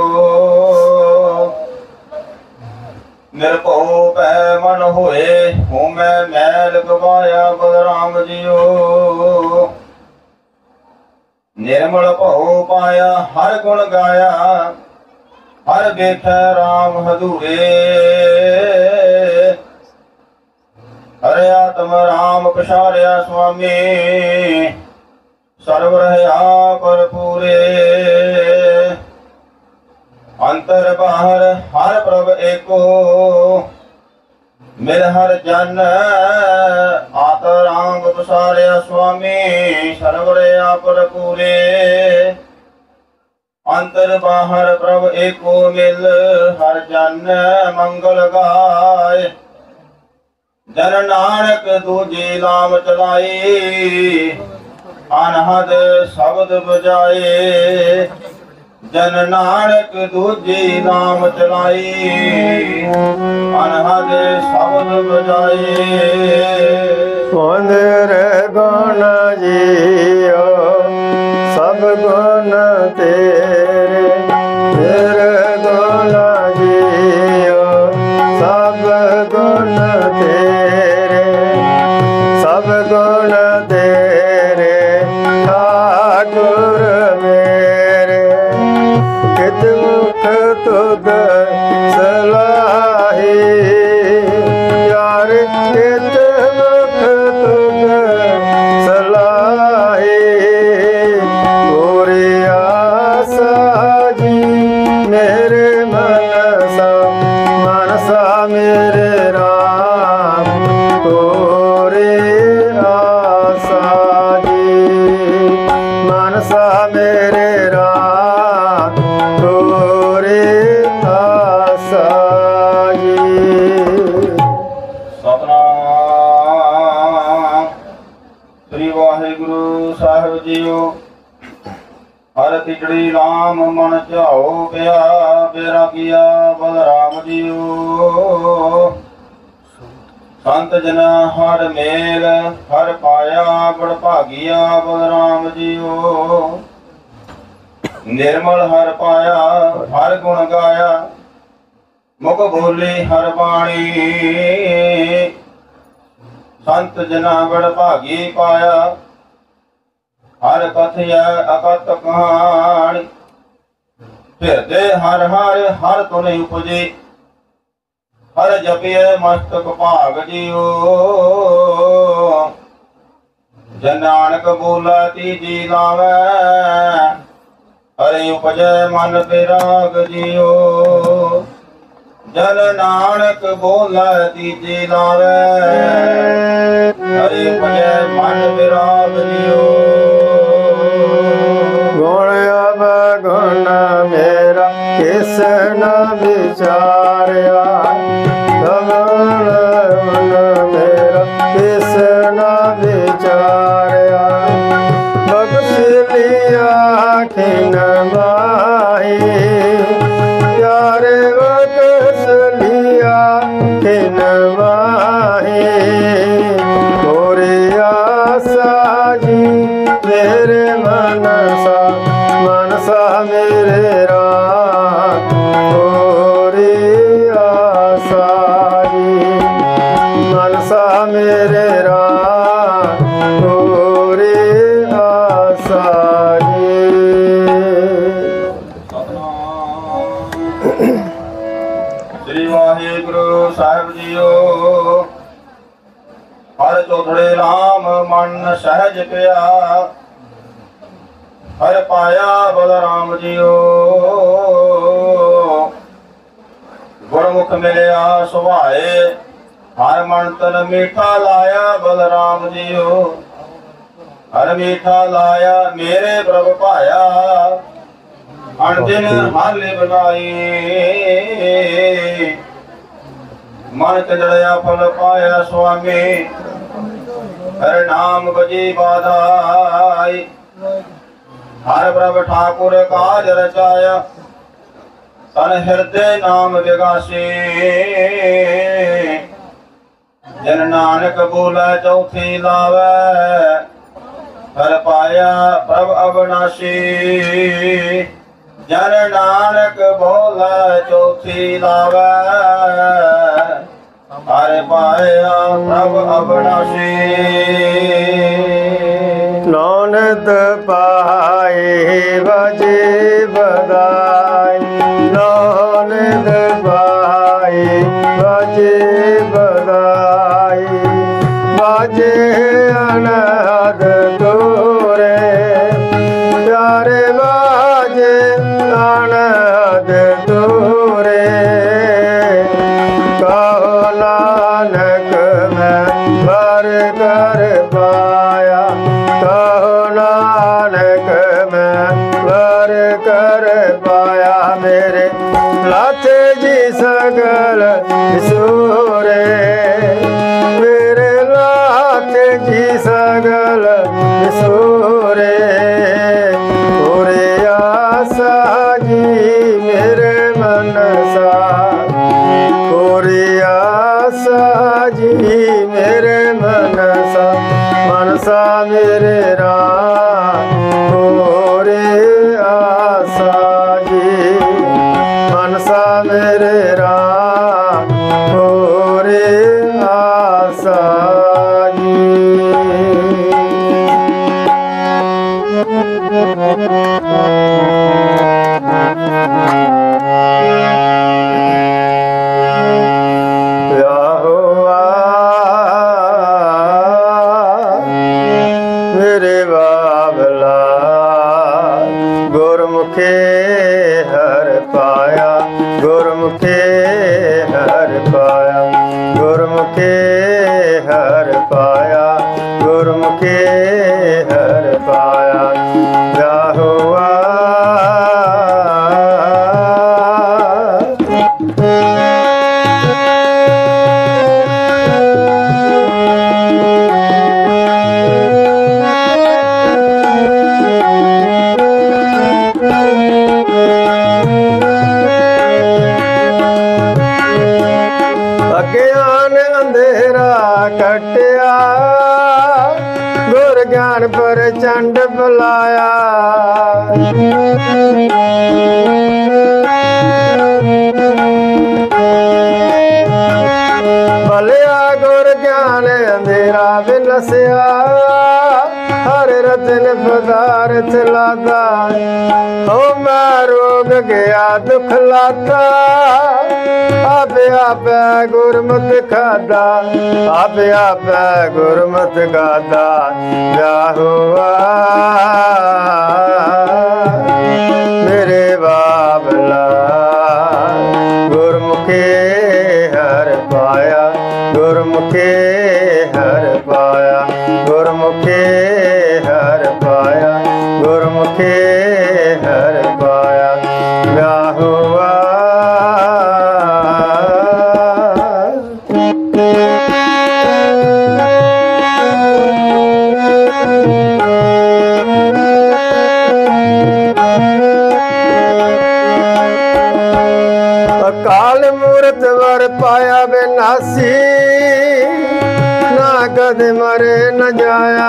ਨਿਰਭਉ ਪੈ ਮਨ ਹੋਏ ਹੋਮੈ ਮੈਲ ਗਵਾਇਆ ਬਲਰਾਮ ਜੀਓ। ਨਿਰਮਲ ਭਉ ਪਾਇਆ ਹਰ ਗੁਣ ਗਾਇਆ। ਹਰ ਵੇਖੈ ਰਾਮ ਹਦੂਰੇ। ਹਰਿ ਆਤਮ ਰਾਮ ਪਛਾਰਿਆ ਸੁਆਮੀ ਸਰਵ ਰਹਿਆ ਭਰਪੂਰੇ। ਅੰਤਰ ਬਾਹਰ ਹਰ ਪ੍ਰਭ ਏਕੋ ਮਿਲ ਹਰ ਜਨ। ਆਤ ਰਾਮ ਪਛਾਰਿਆ ਸੁਆਮੀ ਸਰਵ ਰਹਿਆ ਭਰਪੂਰੇ। ਅੰਤਰ ਬਾਹਰ ਪ੍ਰਭ ਏਕੋ ਮਿਲ ਹਰ ਜਨ ਮੰਗਲ ਗਾਏ। ਜਨ ਨਾਨਕ ਦੂਜੀ ਨਾਮ ਚਲਾਈ ਅਨਹਦ ਸ਼ਬਦ ਬਜਾਏ। ਜਨ ਨਾਨਕ ਦੂਜੀ ਨਾਮ ਚਲਾਈ ਅਨਹਦ ਸ਼ਬਦ ਬਜਾਏ। ਸੁੰਦਰ ਗੁਣ ਜੀਓ ਸਭ ਗੁਣ ਤੇਰੇ। ਤੇਰੇ ਗੁਣ ਜੀਓ ਸਭ ਗੁਣ ਤੇਰੇ। ਸਭ ਗੁਣ ਤੇਰੇ ਠਾਕੁਰ ਮੇਰੇ। ਕਿਤ ਮੁਖ ਤੁਧ ਸਲਾਹੀ ਯਾਰ। ਕਿਤ ਮੁਖ ਤੁਧ ਸਲਾਹੀ। ਪੂਰੀ ਆਸਾ ਜੀ ਮੇਰੇ ਮਨਸਾ। ਮਨਸਾ ਮੇਰੇ ਰਾਮ ਪੂਰੀ ਆਸਾ ਜੀ। ਮਨਸਾ ਮੇਰੇ ਰਾਮ ਪੂਰੀ ਆਸਾ ਜੀ। ਸਤਨਾਮ ਸ੍ਰੀ ਵਾਹਿਗੁਰੂ ਸਾਹਿਬ ਜੀਓ। ਹਰ ਤਿਜੜੀ ਰਾਮ ਮਨ ਝਾਓ ਪਿਆ ਬੇਰਾ ਕੀਆ ਬਲਰਾਮ ਜੀਓ। ਸੰਤ ਜਨਾ ਹਰ ਮੇਲ ਹਰ ਪਾਇਆ ਬੜ ਭਾਗੀਆ ਬਲਰਾਮ ਜੀਓ। ਨਿਰਮਲ ਹਰ ਪਾਇਆ ਹਰ ਗੁਣ ਗਾਇਆ। ਮੁਖ ਬੋਲੇ ਹਰ ਬਾਣੀ। ਸੰਤ ਜਨਾ ਬੜ ਭਾਗੀ ਪਾਇਆ ਹਰ ਕਥਿਆ ਅਕਤ ਕਹਾਣੀ ਫਿਰਦੇ ਹਰ ਹਰ ਹਰ ਤੁਨੇ ਉਪਜੇ ਹਰ ਜਪਿਐ ਮਸਤਕ ਭਾਗ ਜਿਉ ਜਨ ਨਾਨਕ ਬੋਲਾ ਤੀਜੀ ਲਾਵੈ ਹਰਿ ਉਪਜੈ ਮਨ ਬਿਰਾਗ ਜਿਉ ਜਨ ਨਾਨਕ ਬੋਲਾ ਤੀਜੀ ਲਾਵੈ ਹਰਿ ਉਪਜੈ ਮਨ ਬਿਰਾਗ ਜਿਉ ਗੁਣ ਅਵਗੁਣ ਮੇਰਾ ਕਿਸ ਨ ਵਿਚਾਰਿਆ ਗਗਨ ਮਨ ਮੇਰਾ ਕਿਸ ਨ ਵਿਚਾਰਿਆ ਬਖਸ਼ ਲਿਆ ਖਿਨ ਮਾਹੀ ਯਾਰ ਬਖਸ਼ ਲਿਆ ਖਿਨ ਮਾਹੀ ਕੋਰੇ ਆਸਾ ਜੀ ਮੇਰੇ ਮਨਸਾ ਮਨਸਾ ਮੇਰੇ ਰਾਮ ਕੋਰੇ ਆਸਾ ਜੀ ਮਨਸਾ ਮੇਰੇ ਰਾਮ ਕੋਰੇ ਆਸਾ ਜੀ। ਸ੍ਰੀ ਵਾਹਿਗੁਰੂ ਸਾਹਿਬ ਜੀਓ ਹਰ ਚੌਧੜੇ ਰਾਮ ਮਨ ਸਹਿਜ ਪਿਆ ਹਰ ਪਾਇਆ ਬਲਰਾਮ ਜੀਓ ਗੁਰਮੁਖ ਮਿਲਿਆ ਸੁਭਾਏ ਹਰ ਮਨ ਤਨ ਮੀਠਾ ਲਾਇਆ ਬਲਰਾਮ ਜੀਓ ਹਰ ਮੀਠਾ ਲਾਇਆ ਮੇਰੇ ਪ੍ਰਭ ਭਾਇਆ ਅਣਦਿਨ ਹਾਲੇ ਬਣਾਈ ਮਨ ਚੜਿਆ ਫਲ ਪਾਇਆ ਸੁਆਮੀ ਹਰ ਨਾਮ ਬਜੀ ਬਾਧਾਈ ਹਰ ਪ੍ਰਭ ਠਾਕੁਰ ਕਾਜ ਰਚਾਇਆ ਤਨ ਹਿਰਦੇ ਨਾਮ ਵਿਗਾਸੀ ਜਨ ਨਾਨਕ ਬੋਲੇ ਚੌਥੀ ਲਾਵੈ ਹਰ ਪਾਇਆ ਪ੍ਰਭ ਅਬਨਾਸੀ ਜਨ ਨਾਨਕ ਬੋਲੇ ਚੌਥੀ ਲਾਵੈ ਹਰ ਪਾਇਆ ਪ੍ਰਭ ਅਬਨਾਸੀ ਨੌਨਦ ਪਾਏ ਵਜੇ ਬਦਾਈ ਨੌਨਦ ਪਾਏ ਵਜੇ ਬਦਾਈ ਬਾਜੇ ਅਨਹਦ ਤੋਰੇ ਪਿਆਰੇ ਬਾਜੇ ਅਨਹਦ ਤੋਰੇ ਕਹੋ ਨਾਨਕ ਮੈਂ ਵਰ ਕਰ ਪਾਇਆ ਕਹੋ ਨਾਨਕ ਮੈਂ ਵਰ ਕਰ ਪਾਇਆ ਮੇਰੇ ਲਾਥ ਜੀ ਸਗਲ ਵਿਸੂਰੇ ਮੇਰੇ ਲਾਥ ਜੀ ਸਗਲ ਵਿਸੂਰੇ ਕੋਰੇ ਆਸਾ ਜੀ ਮੇਰੇ ਮਨਸਾ ਕੋਰੇ ਆਸਾ ਜੀ ਮੇਰੇ ਮਨਸਾ ਮਨਸਾ ਮੇਰੇ ਰਾਮ ਕੋਰੇ ਆਸਾ ਜੀ ਮਨਸਾ ਮੇਰੇ ਰਾਮ ਕੋਰੇ ਆਸਾ ਜੀ। ਯਾਹੋਵਾ ਮੇਰੇ ਬਾਬਲਾ ਗੁਰਮੁਖੇ ਹਰ ਪਾਇਆ ਗੁਰਮੁਖੇ ਹਰ ਪਾਇਆ ਗੁਰਮੁਖੇ ਹਰ ਪਾਇਆ ਗੁਰਮੁਖੇ ਹਰ ਪਾਇਆ ਯਾਹੋਵਾ ਅਗਿਆਨ ਅੰਧੇਰਾ ਕਟਿਆ ਗੁਰ ਗਿਆਨ ਪ੍ਰਚੰਡ ਬੁਲਾਇਆ ਭਲਿਆ ਗੁਰ ਗਿਆਨ ਅੰਧੇਰਾ ਵਿਲਸਿਆ ਹਰ ਰਤ दिन पदार्थ लाता, हो मैं रोग गया दुख लाता। आपे आपे गुरमत खादा, आपे आपे गुरमत गादा, क्या हुआ मेरे बाबला। गुरमुखे हर पाया, गुरमुखे हर पाया, गुरमुखे हर पाया, गुरमुखे हर पाया, क्या हुआ अकाल मूरत वर पाया बेनासी, ना कद मरे न जाया।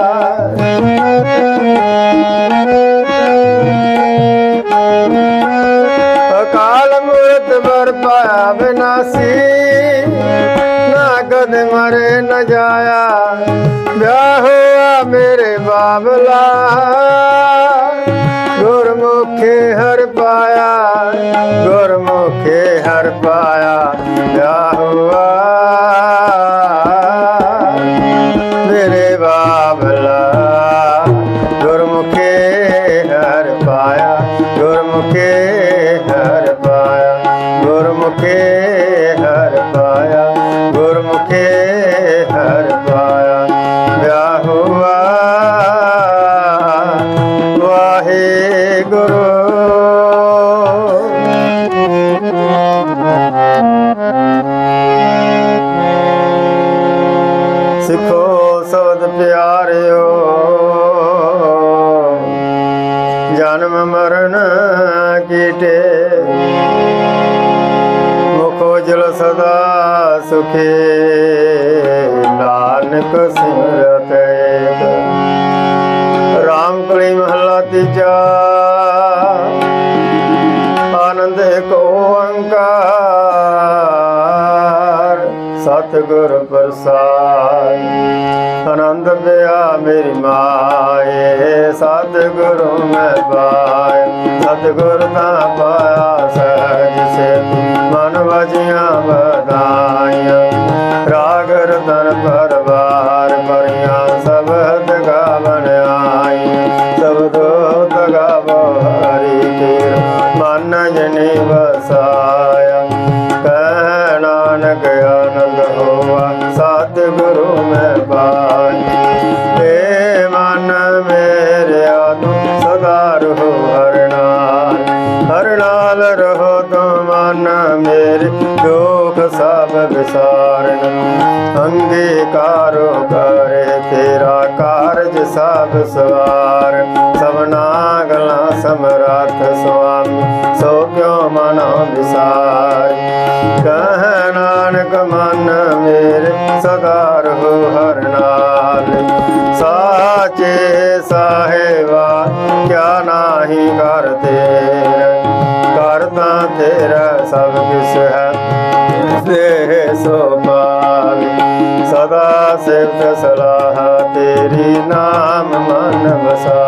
अकाल मूरत वर पाया बेनासी, ना कद मरे न जाया। ब्याह हुआ मेरे बाबला, गुरमुखे हर पाया, गुरमुखे हर पाया, क्या हुआ मेरे बाबला। गुरमुखे हर पाया, गुरमुखे हर पाया, गुरमुखे हर पाया, गुरमुखे हर पाया, क्या हुआ वाहे गुरु। सिखो शब्द प्यारियो, जन्म मरण कीटे। मुखो जल सदा सुखे, नानक सिमरत एक। राम कली महला तीजा, आनंद को ओंकार। सतगुर प्रसाद आनंद पिया मेरी माए, सतगुरु मैं पाए। सतगुर ता पाया सहज से, मन वजिया बधाइया। राग रतन परवार परिया, शब्द गावन आई। शब्दो गावो हरि कीर, मन जनी बसाया। कह नानक आनंद होवा, सतगुरु में पाई। हे मन मेरे आदु सदा रहो हर नाल, हर नाल रहो तो मन मेरे। दुख सब विसारण, अंगीकारो करे तेरा कारज सब सवार। सबना गला समराथ स्वामी, सो क्यों मना विसार। कह नानक मन मेरे सदा रहो हर नाल। साचे साहेबा क्या नाही कर तेरा, करता तेरा सब किस है दे सो पाल। सदा सिफ्त सलाह तेरी, नाम मन बसा।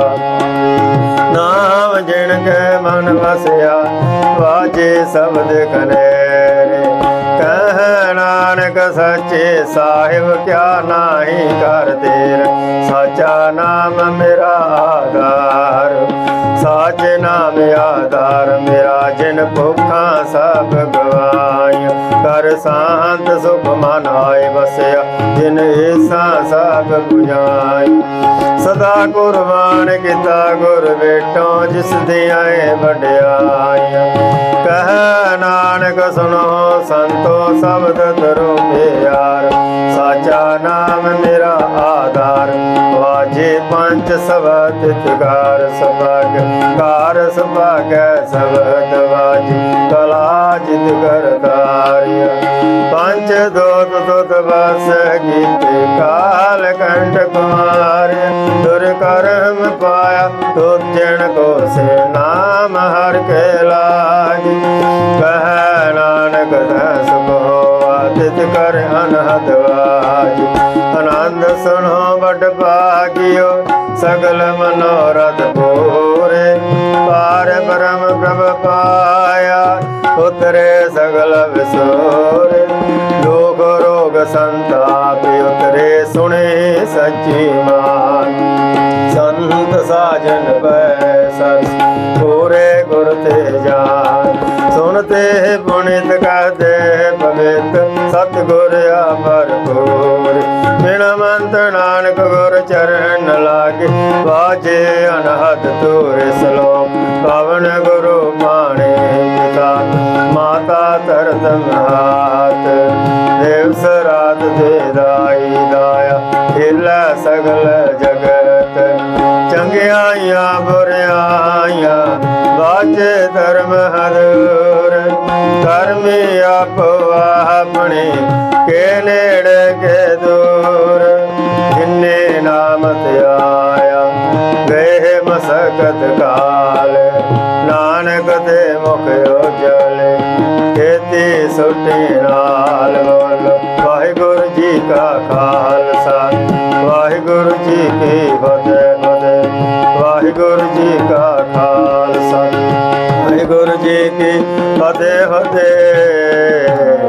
नाम जिन के मन बसया, वाजे शब्द कनेरे। कह नानक सच्चे साहिब क्या नाही कर तेरा। साचा नाम मेरा आधार, साचे नाम आधार मेरा। जिन भुखा सब गवाई, कर शांत सुख मन आए बसया। जिन ऐसा सब बुझाई, सदा कुर्बान किता गुर बेटो, जिस दिया वड्याई। कह नानक सुनो संतो शब्द तरो प्यार। साचा नाम मेरा आधार, वाजे पंच सबद तिगार। सभाग कार सभाग सबद वाजी, कला जित करतारिया। पंच दोत दोत बस गीत, काल कंठ कुमार। दुर्कर्म पाया तो जन को से, नाम हर के लाज। कह नानक सुख होवा, तित कर अनहद वाज। आनंद सुनो बड़ भागियो, सगल मनोरथ पूरे। पार ब्रह्म प्रभ पाया उतरे सगल विसोरे। दुख रोग संताप उतरे सुने सच्ची मान। संत साजन बैसर पूरे गुर ते जान। सुनते पुनित कहते पवित्र सतगुर भरपूर। बिन मंत नानक गुर चरण लागे बाजे अनहद तूर सलोक। पवन गुरु माणे पिता माता तरत हाथ। देव सरात दे दाई दाया हिला सगल जगत। चंगियाइया बुरियाइया बाजे धर्म हदूर। कर्मी आप अपने के नेड़े के दूर। जिन्ने नाम ते आया गए मसकत काल। नानक ते मुख उजले खेती सुटी नाल। बोलो वाहिगुरु जी का खालसा वाहिगुरु जी की फतेह फतेह। वाहिगुरु जी का खालसा वाहिगुरु जी की फतेह फतेह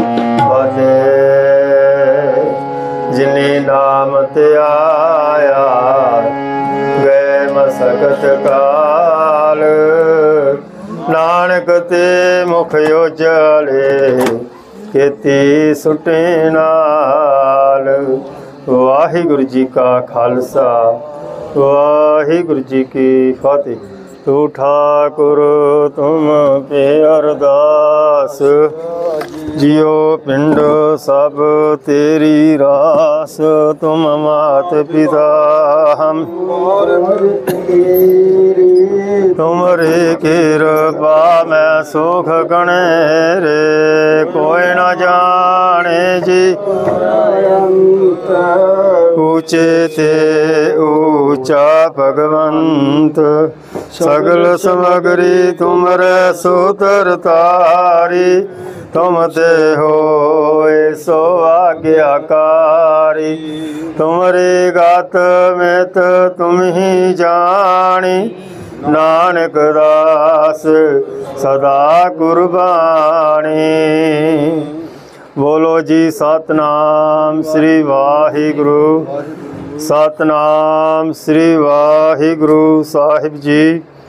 फतेह। जिन्नी नाम ते आया गए मसकत काल। नानक ते मुख उजले खेती सुटे नाल। वाहिगुरु जी का खालसा वाहिगुरु जी की फतेह। तू ठाकुर तुम पे अरदास। जियो पिंड सब तेरी रास। तुम मात पिता हम तुमरे कृपा में सुख गणे रे। कोई न जाने जी ऊंचे ते ऊंचा भगवंत। सगल समगरी तुमरे सूत्र तारी। तुम ते होए सो आज्ञाकारी। तुमरे गात में तो तुम ही जानी। नानक दास सदा कुर्बानी। बोलो जी सतनाम श्री वाहिगुरु। सतनाम श्री वाहिगुरु साहिब जी।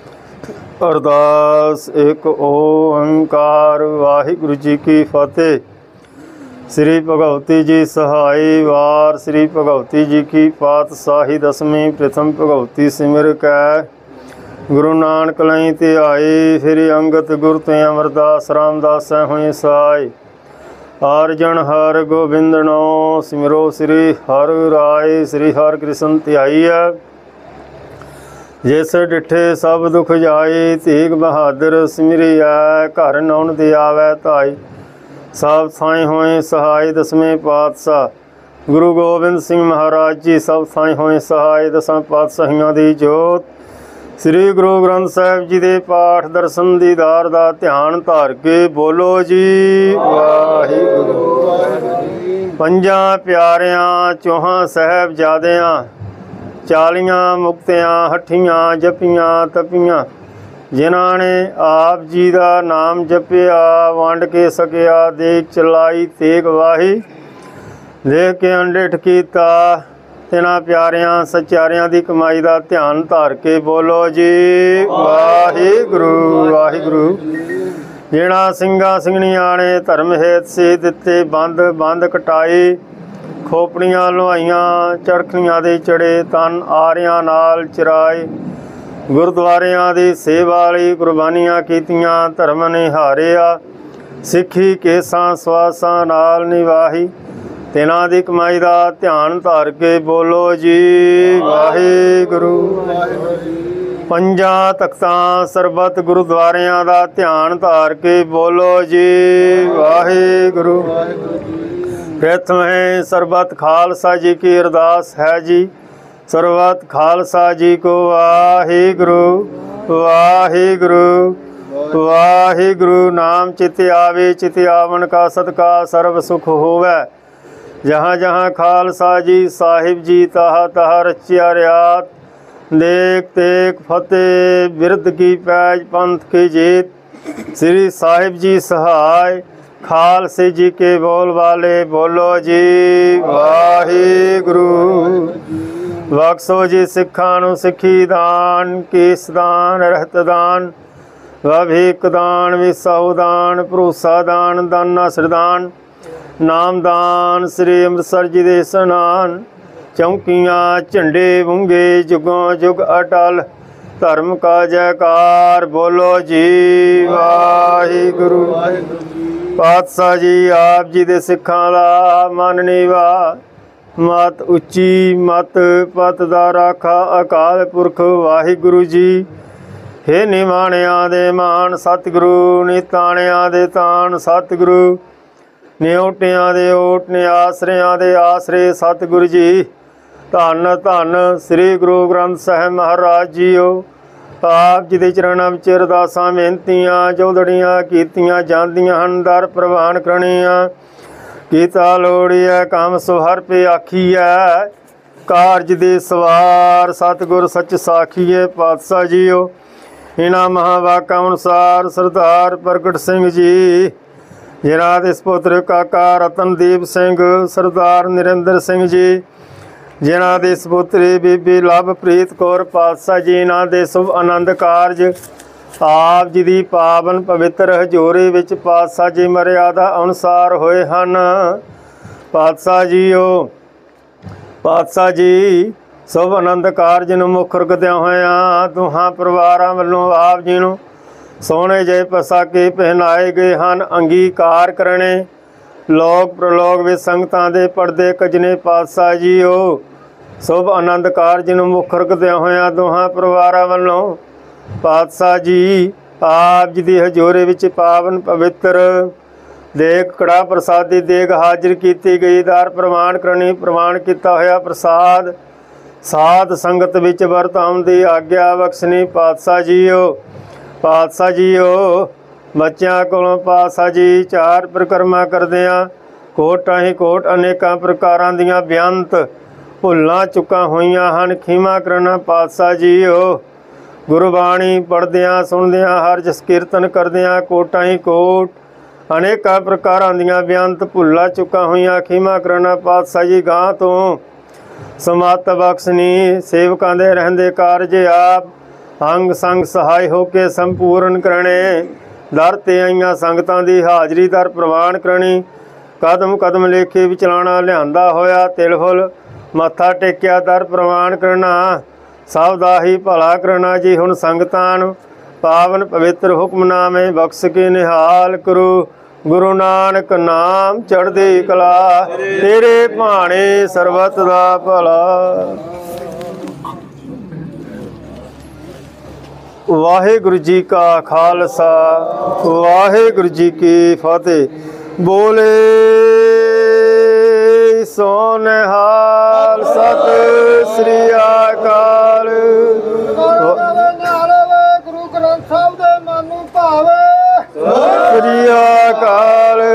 अरदास एक ओंकार। वाहिगुरु जी की फतेह। श्री भगवती जी सहाय वार। श्री भगवती जी की पातशाही दसवीं प्रथम भगवती सिमर कै। गुरु नानक लई ते आए। फिर अंगत गुर ते अमरदास रामदास हुए सहाय। आर्जन हर गोबिंद नो सिमरो श्री हर राय। श्री हर कृष्ण ध्याईया जिस डिठे सब दुख जाए। तेग बहादुर सिमरिया घर नौन दे आवै धाई। सब थाई होए सहाय दसवें पातशाह गुरु गोबिंद सिंह महाराज जी। सब थाई होए सहाय दसां पातशाहियां दी जोत। श्री गुरु ग्रंथ साहिब जी दे पाठ दर्शन दीदार दा ध्यान धर के बोलो जी वाहिगुरु। पंजा प्यारियां चौहां साहिबजादियां चालियां मुक्तियां हठियां जपियां तपियां। जिन्हां ने आप जी दा नाम जपिया वंड के सकिया देख चलाई तेग वाही। देख के अंडिठ कीता तिन्हां प्यारियां सचारियां दी कमाई दा ध्यान धर के बोलो जी वाहिगुरु वाहिगुरु। जिहड़ा ਸਿੰਘਾਂ ਸਿੰਘਣੀਆਂ ने धर्म हेत से दिते बंद बंद कटाई। खोपड़ियां लुहाइयां चरखियां दे चढ़े तन आरियां नाल चराए। गुरुद्वारियां दी सेवा लई कुर्बानियां कीतियां धर्म ने हारिया। सिੱਖੀ केसां ਸਵਾਸਾਂ नाल निवाही। तिन्हां दी कमाई दा ध्यान धर के बोलो जी वाहिगुरु। पंजां तख्तां सरबत गुरुद्वारियां दा ध्यान धर के बोलो जी वाहिगुरु। प्रथम है सरबत खालसा जी की अरदास है जी। सरबत खालसा जी को वाहिगुरु वाहिगुरु वाहिगुरु। नाम चित आवे चित आवन का सदका सर्व सुख होवै। जहाँ जहाँ खालसा जी साहिब जी तहा तहा रचिया रियात। देख तेक फतेह बिरद की पैज पंथ की जीत। श्री साहिब जी सहाय खालसे जी के बोल वाले बोलो जी वाहिगुरु। बख्शो जी सिखा नूं सिखी दान कीस दान रहत दान वभिक दान विसाऊ दान भरोसा दान दाना सरदान नाम दान श्री ਅੰਮ੍ਰਿਤਸਰ जी दे स्नान चौंकियाँ झंडे बूंगे जुगों जुग अटल धर्म का जयकार बोलो जी वाहिगुरु। पातशाह जी आप जी दे सिखां दा मन नीवा मत उच्ची मत पत दा राखा अकाल पुरख वाहिगुरु जी। हे निमाणियां दे मान सतगुरु निताणियां दे तान सतगुरु निउटियां दे ओट ने आसरियां दे आसरे सतगुरु जी। धन धन श्री गुरु ग्रंथ साहिब महाराज जीओ आप जी दे चरणों विच अरदासां बेनतियां जोदड़ियां कीतियां जांदियां हन दर प्रवान करनियां कीता लोड़िया काम सो हर पे आखीए कारज दे सवार सतगुर सच साखीए। पातशाह जीओ इन्हां महावाकां अनुसार सरदार प्रगट सिंह जी जिन्हां दे सपुत्र काका रतनदीप सिंह सरदार नरेंद्र सिंह जी जिन्हां दे सपुत्री बीबी लवप्रीत कौर पातशाह जी इन्हां दे शुभ आनंद कारज आप जी दी पावन पवित्र हजूरी विच पातशाह जी मर्यादा अनुसार होए हन। पातशाह जीओ पातशाह जी शुभ आनंद कारज नूं मुख रखदिआं होइआं दोहां परिवारां वल्लों आप जी नूं सोहणे ਜਿਹੇ पसाके पहनाए गए ਹਨ। अंगीकार करने लोक प्रलोक विच संगतां दे पड़दे कजने पातशाह जीओ शुभ आनंद कारज नूं मुख रखदिआं होइआं दोहां परिवारां वल्लों पातशाह जी आप जी दी हजूरी विच पावन पवित्र देग कड़ा प्रसादी देग हाजिर कीती गई दार प्रवान करनी प्रवान किया होया प्रसाद साध संगत विच वरताउण दी आग्या बख्शनी। पातशाह जीओ पातशाह जीओ बच्चों कोलों पातशाह जी चार परिक्रमा करदिआं कोटां ही कोट अनेकां प्रकारां दीआं बेअंत भुल्लां चुकां होईआं हन खीमा करना। पातशाह जीओ गुरबाणी पढ़दिआं सुणदिआं हर जस कीर्तन करदिआं कोटां ही कोट अनेकां प्रकारां दीआं बेअंत भुल्लां चुकां होईआं खीमा करना। पातशाह जी गां तो समत बख्शनी सेवकां दे रहंदे कारज आप अंग संग सहाय होके संपूर्ण करने दर ते आईआं संगतां दी हाजरी दर प्रवान करनी कदम कदम लेखे विचलाना लिआंदा होया तिल फुल मत्था टेकिया दर प्रवान करना सब दा ही भला करना जी। हुण संगतां नूं पावन पवित्र हुक्मनामे बख्श के निहाल करो गुरु नानक नाम चढ़दी कला तेरे भाणे सरबत दा भला। वाहिगुरु जी का खालसा वाहिगुरु जी की फतेह। बोले सोनहाल सत श्री अकाल। गुरु ग्रंथ साहिब दे मन नूं भावे श्री अकाल।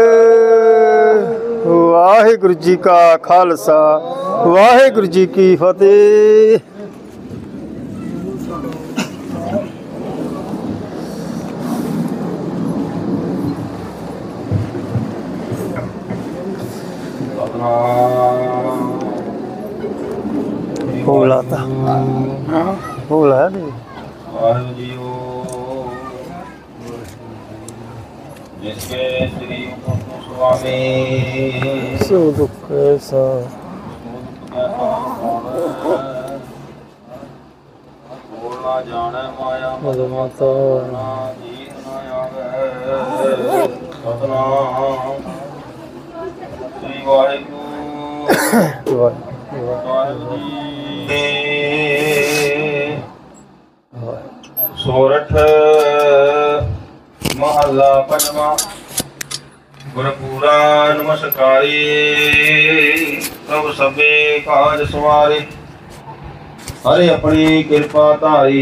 वाहिगुरु जी का खालसा वाहिगुरु जी की फतेह। फूल आता फूल है जिसके श्री स्वामी सो दुख सा बोलना जाने माया माता ना जीत ना आवे सतनाम श्री वाहिगुरु वाहिगुरु जी। सोरठ महला पंजवा गुरपूरा नमस्कारी प्रभु सबे काज सवारे हरे अपनी कृपा धारी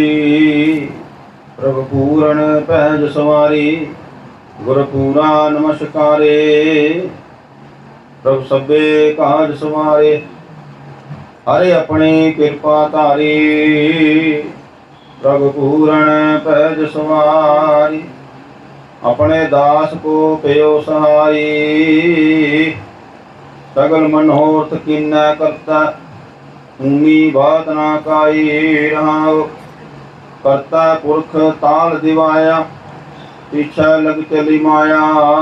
प्रभु पूरन पहज सवारी गुरपूरा नमस्कारे प्रभु सबे काज सवारे हरे अपनी कृपा धारी प्रभु पूरण पैज सवारी अपने दास को पयो सहाई सगल मनोरथ किन्ना करता भूमि बात ना काई रहाओ करता पुरख ताल दिवाया पीछा लग चली माया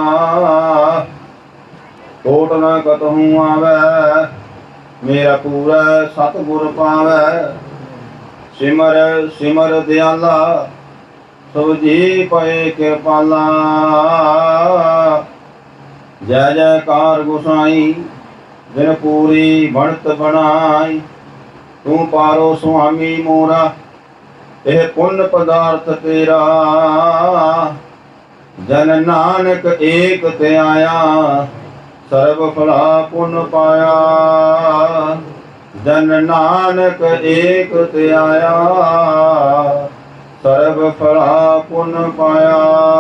टोट न कतहूँ आवे मेरा पूरा सतगुर पावे सिमर सिमर दयाला सब जी पए कृपाला जय जयकार गोसाई जिन पूरी बनत बनाई तू पारो स्वामी मोरा यह पुण्य पदार्थ तेरा जन नानक एक ते आया सर्व फला पुण्य पाया जन नानक एक ते आया सर्व फला पुण्य पाया।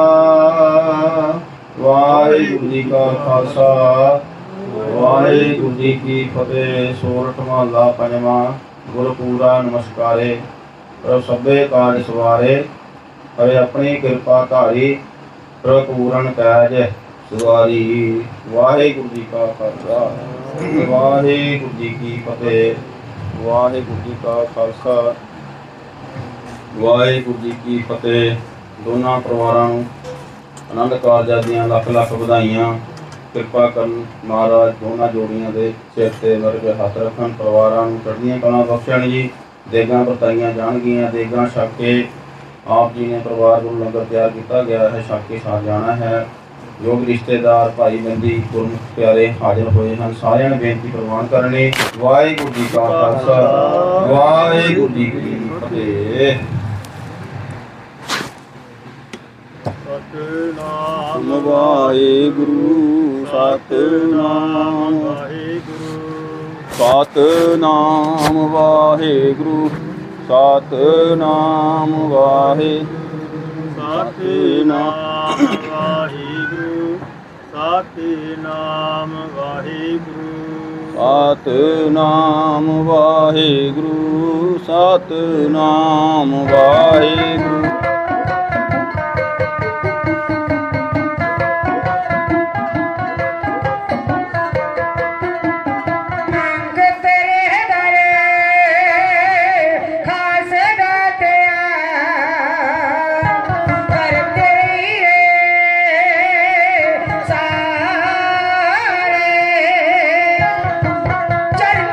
वाहिगुरु जी का खालसा वाहिगुरु जी की फतेह। सोरठ महला पंजवा गुरपूरा नमस्कारे प्रभ सभे कारज सवारे हरे अपनी कृपा धारी प्रभ पूरन काज सवारी। वाहिगुरु जी का खालसा वाहिगुरु जी की फतेह। वाहिगुरु जी का खालसा वाहिगुरु जी की फतेह। दोनों परिवारों आनंद कारजा दियां लख लख बधाइयां। कृपा करन महाराज दोनों जोड़ियां दे सिर ते वर्ग हथ रखन परिवारों चढ़दियां कलां बख्शण जी। देगां बरताइयां जाणगियां देगां छक के आप जी ने परिवार को लंगर तैयार किया गया है छक के साथ जाना है। जो भी रिश्तेदार भाई बंदी गुरमुख प्यारे हाजिर होए हैं सारिਆਂ ने बेनती प्रवान करनी। वाहिगुरु जी का खालसा वाहिगुरु जी की फतेह। सतनाम वाहिगुरु सतनाम वाहिगुरु सतनाम वाहिगुरु सतनाम वाहे सतनाम वाहिगुरु सतनाम वाहिगुरु सतनाम वाहिगुरु सतनाम वाहिगुरु।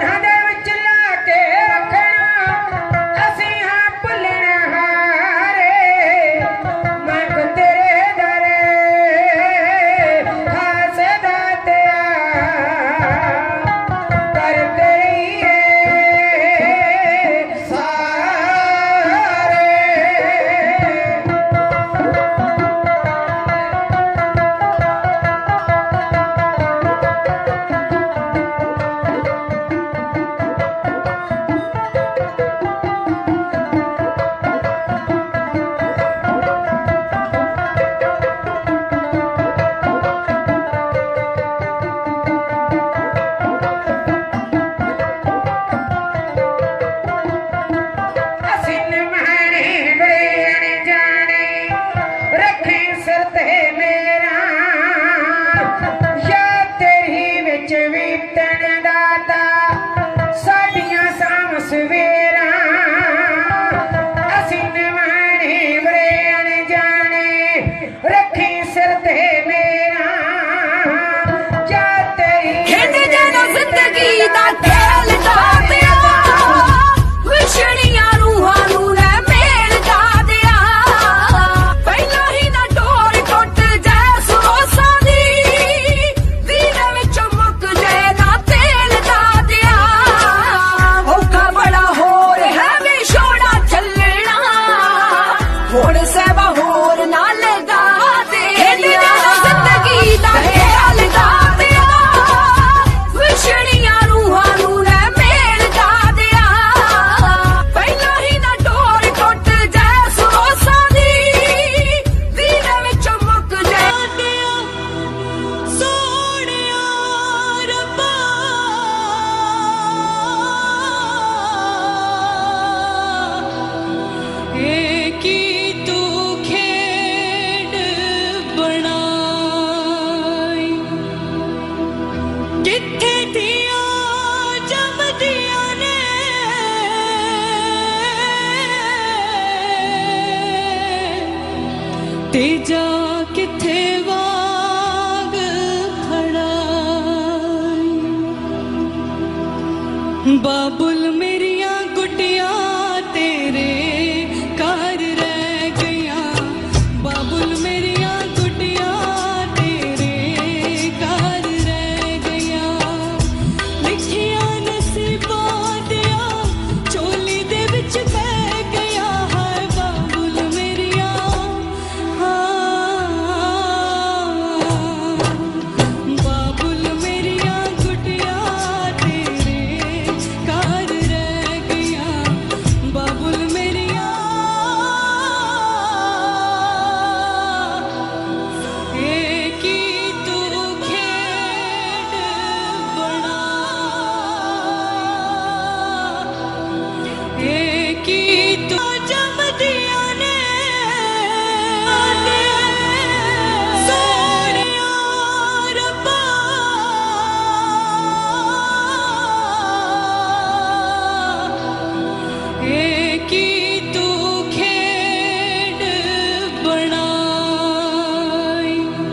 ਅਸੀਂ ਹਾਂ ਭੁੱਲਣਾ ਹਾਰੇ तेजा किथे वाग खड़ाई बाबुल मेरिया गुटिया तेरे घर रह गया बाबुल मेरिया गुटिया तेरे घर रह गया लिखिया नसीबां दिया चोली दे विच पै गया है बाबुल मेरिया बाबुल मेरिया गुटिया तेरे घर रह गया बाबुल मेरिया एक ही तू खेड बना एक ही तू जमदिया ने सोनिया रब्बा एक ही तू खेड बनाई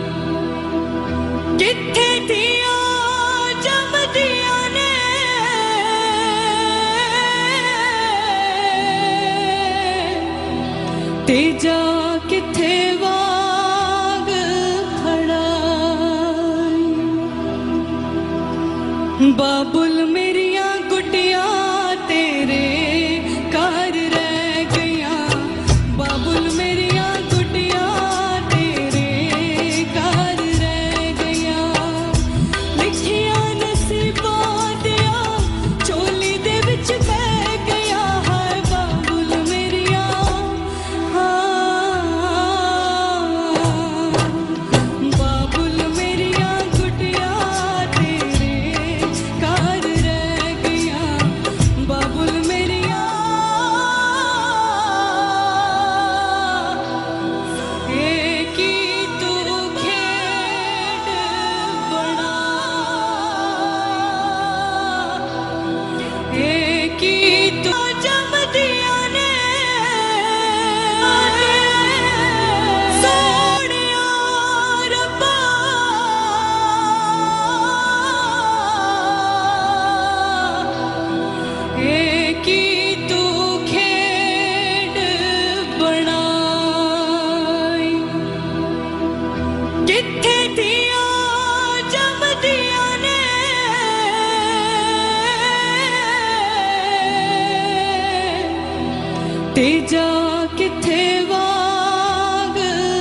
किथे दिया जमदिया ने तेजा किथे वाग खड़ाई बाबुल मेरिया गुटिया तेरे घर रह गया बाबुल मेरिया गुटिया तेरे घर रह गया लिखिया नसीबां दिया चोली दे विच पै गया है बाबुल मेरिया बाबुल मेरिया गुटिया तेरे घर रह गया बाबुल मेरिया एक ही तू खेड बना एक ही तू जमदिया ने सोनिया रब्बा एक ही तू खेड बनाई किथे दिया जमदिया ने तेजा किथे वाग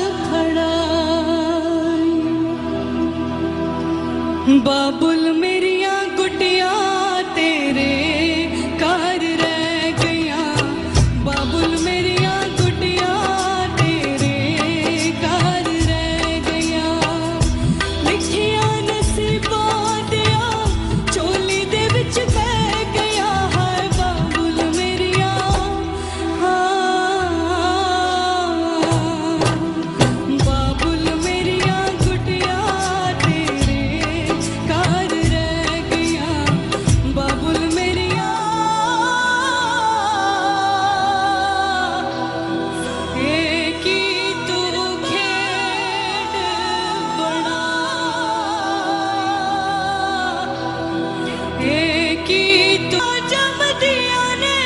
खड़ाई बाबुल मेरिया गुटिया तेरे घर रह गया बाबुल मेरिया गुटिया तेरे घर रह गया लिखिया नसीबां दिया चोली दे विच पै गया है बाबुल मेरिया बाबुल मेरिया गुटिया तेरे घर रह गया बाबुल मेरिया एक ही तू खेड बना एक ही तू जमदिया ने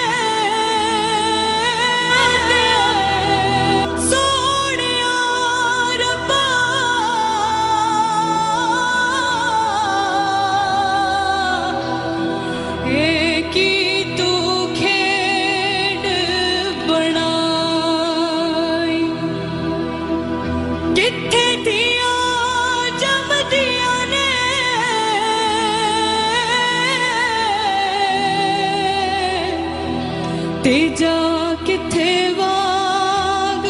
सोनिया रब्बा एक ही तू खेड बनाई किथे दिया जमदिया ने तेजा किथे वाग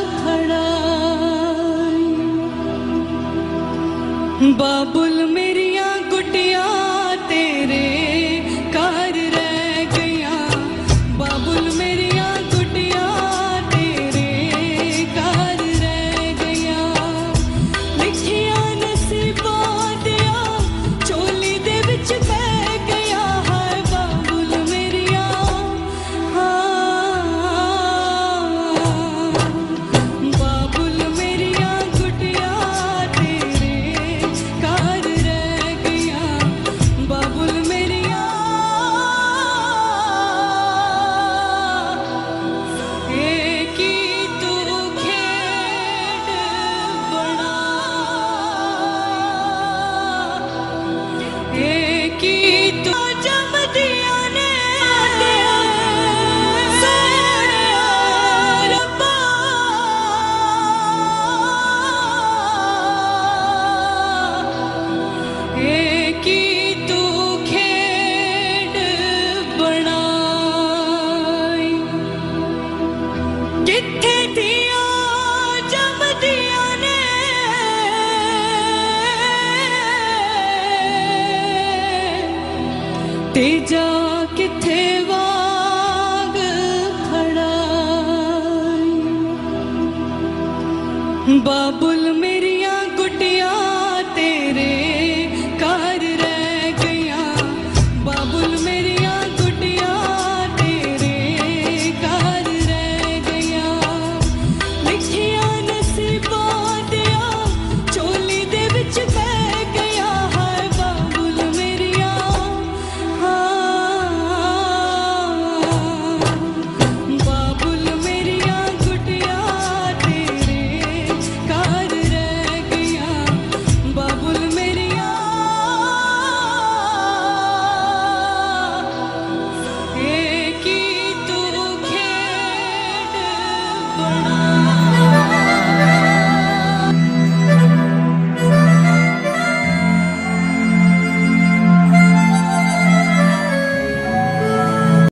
खड़ाई बाबुल मेरिया गुटिया तेरे घर रह गया बाबुल मेरिया गुटिया तेरे घर रह गया लिखिया नसीबां दिया चोली दे विच पै गया है बाबुल मेरिया बाबुल किथे दिया जमदिया ने तेजा किथे वाग खड़ा बाबू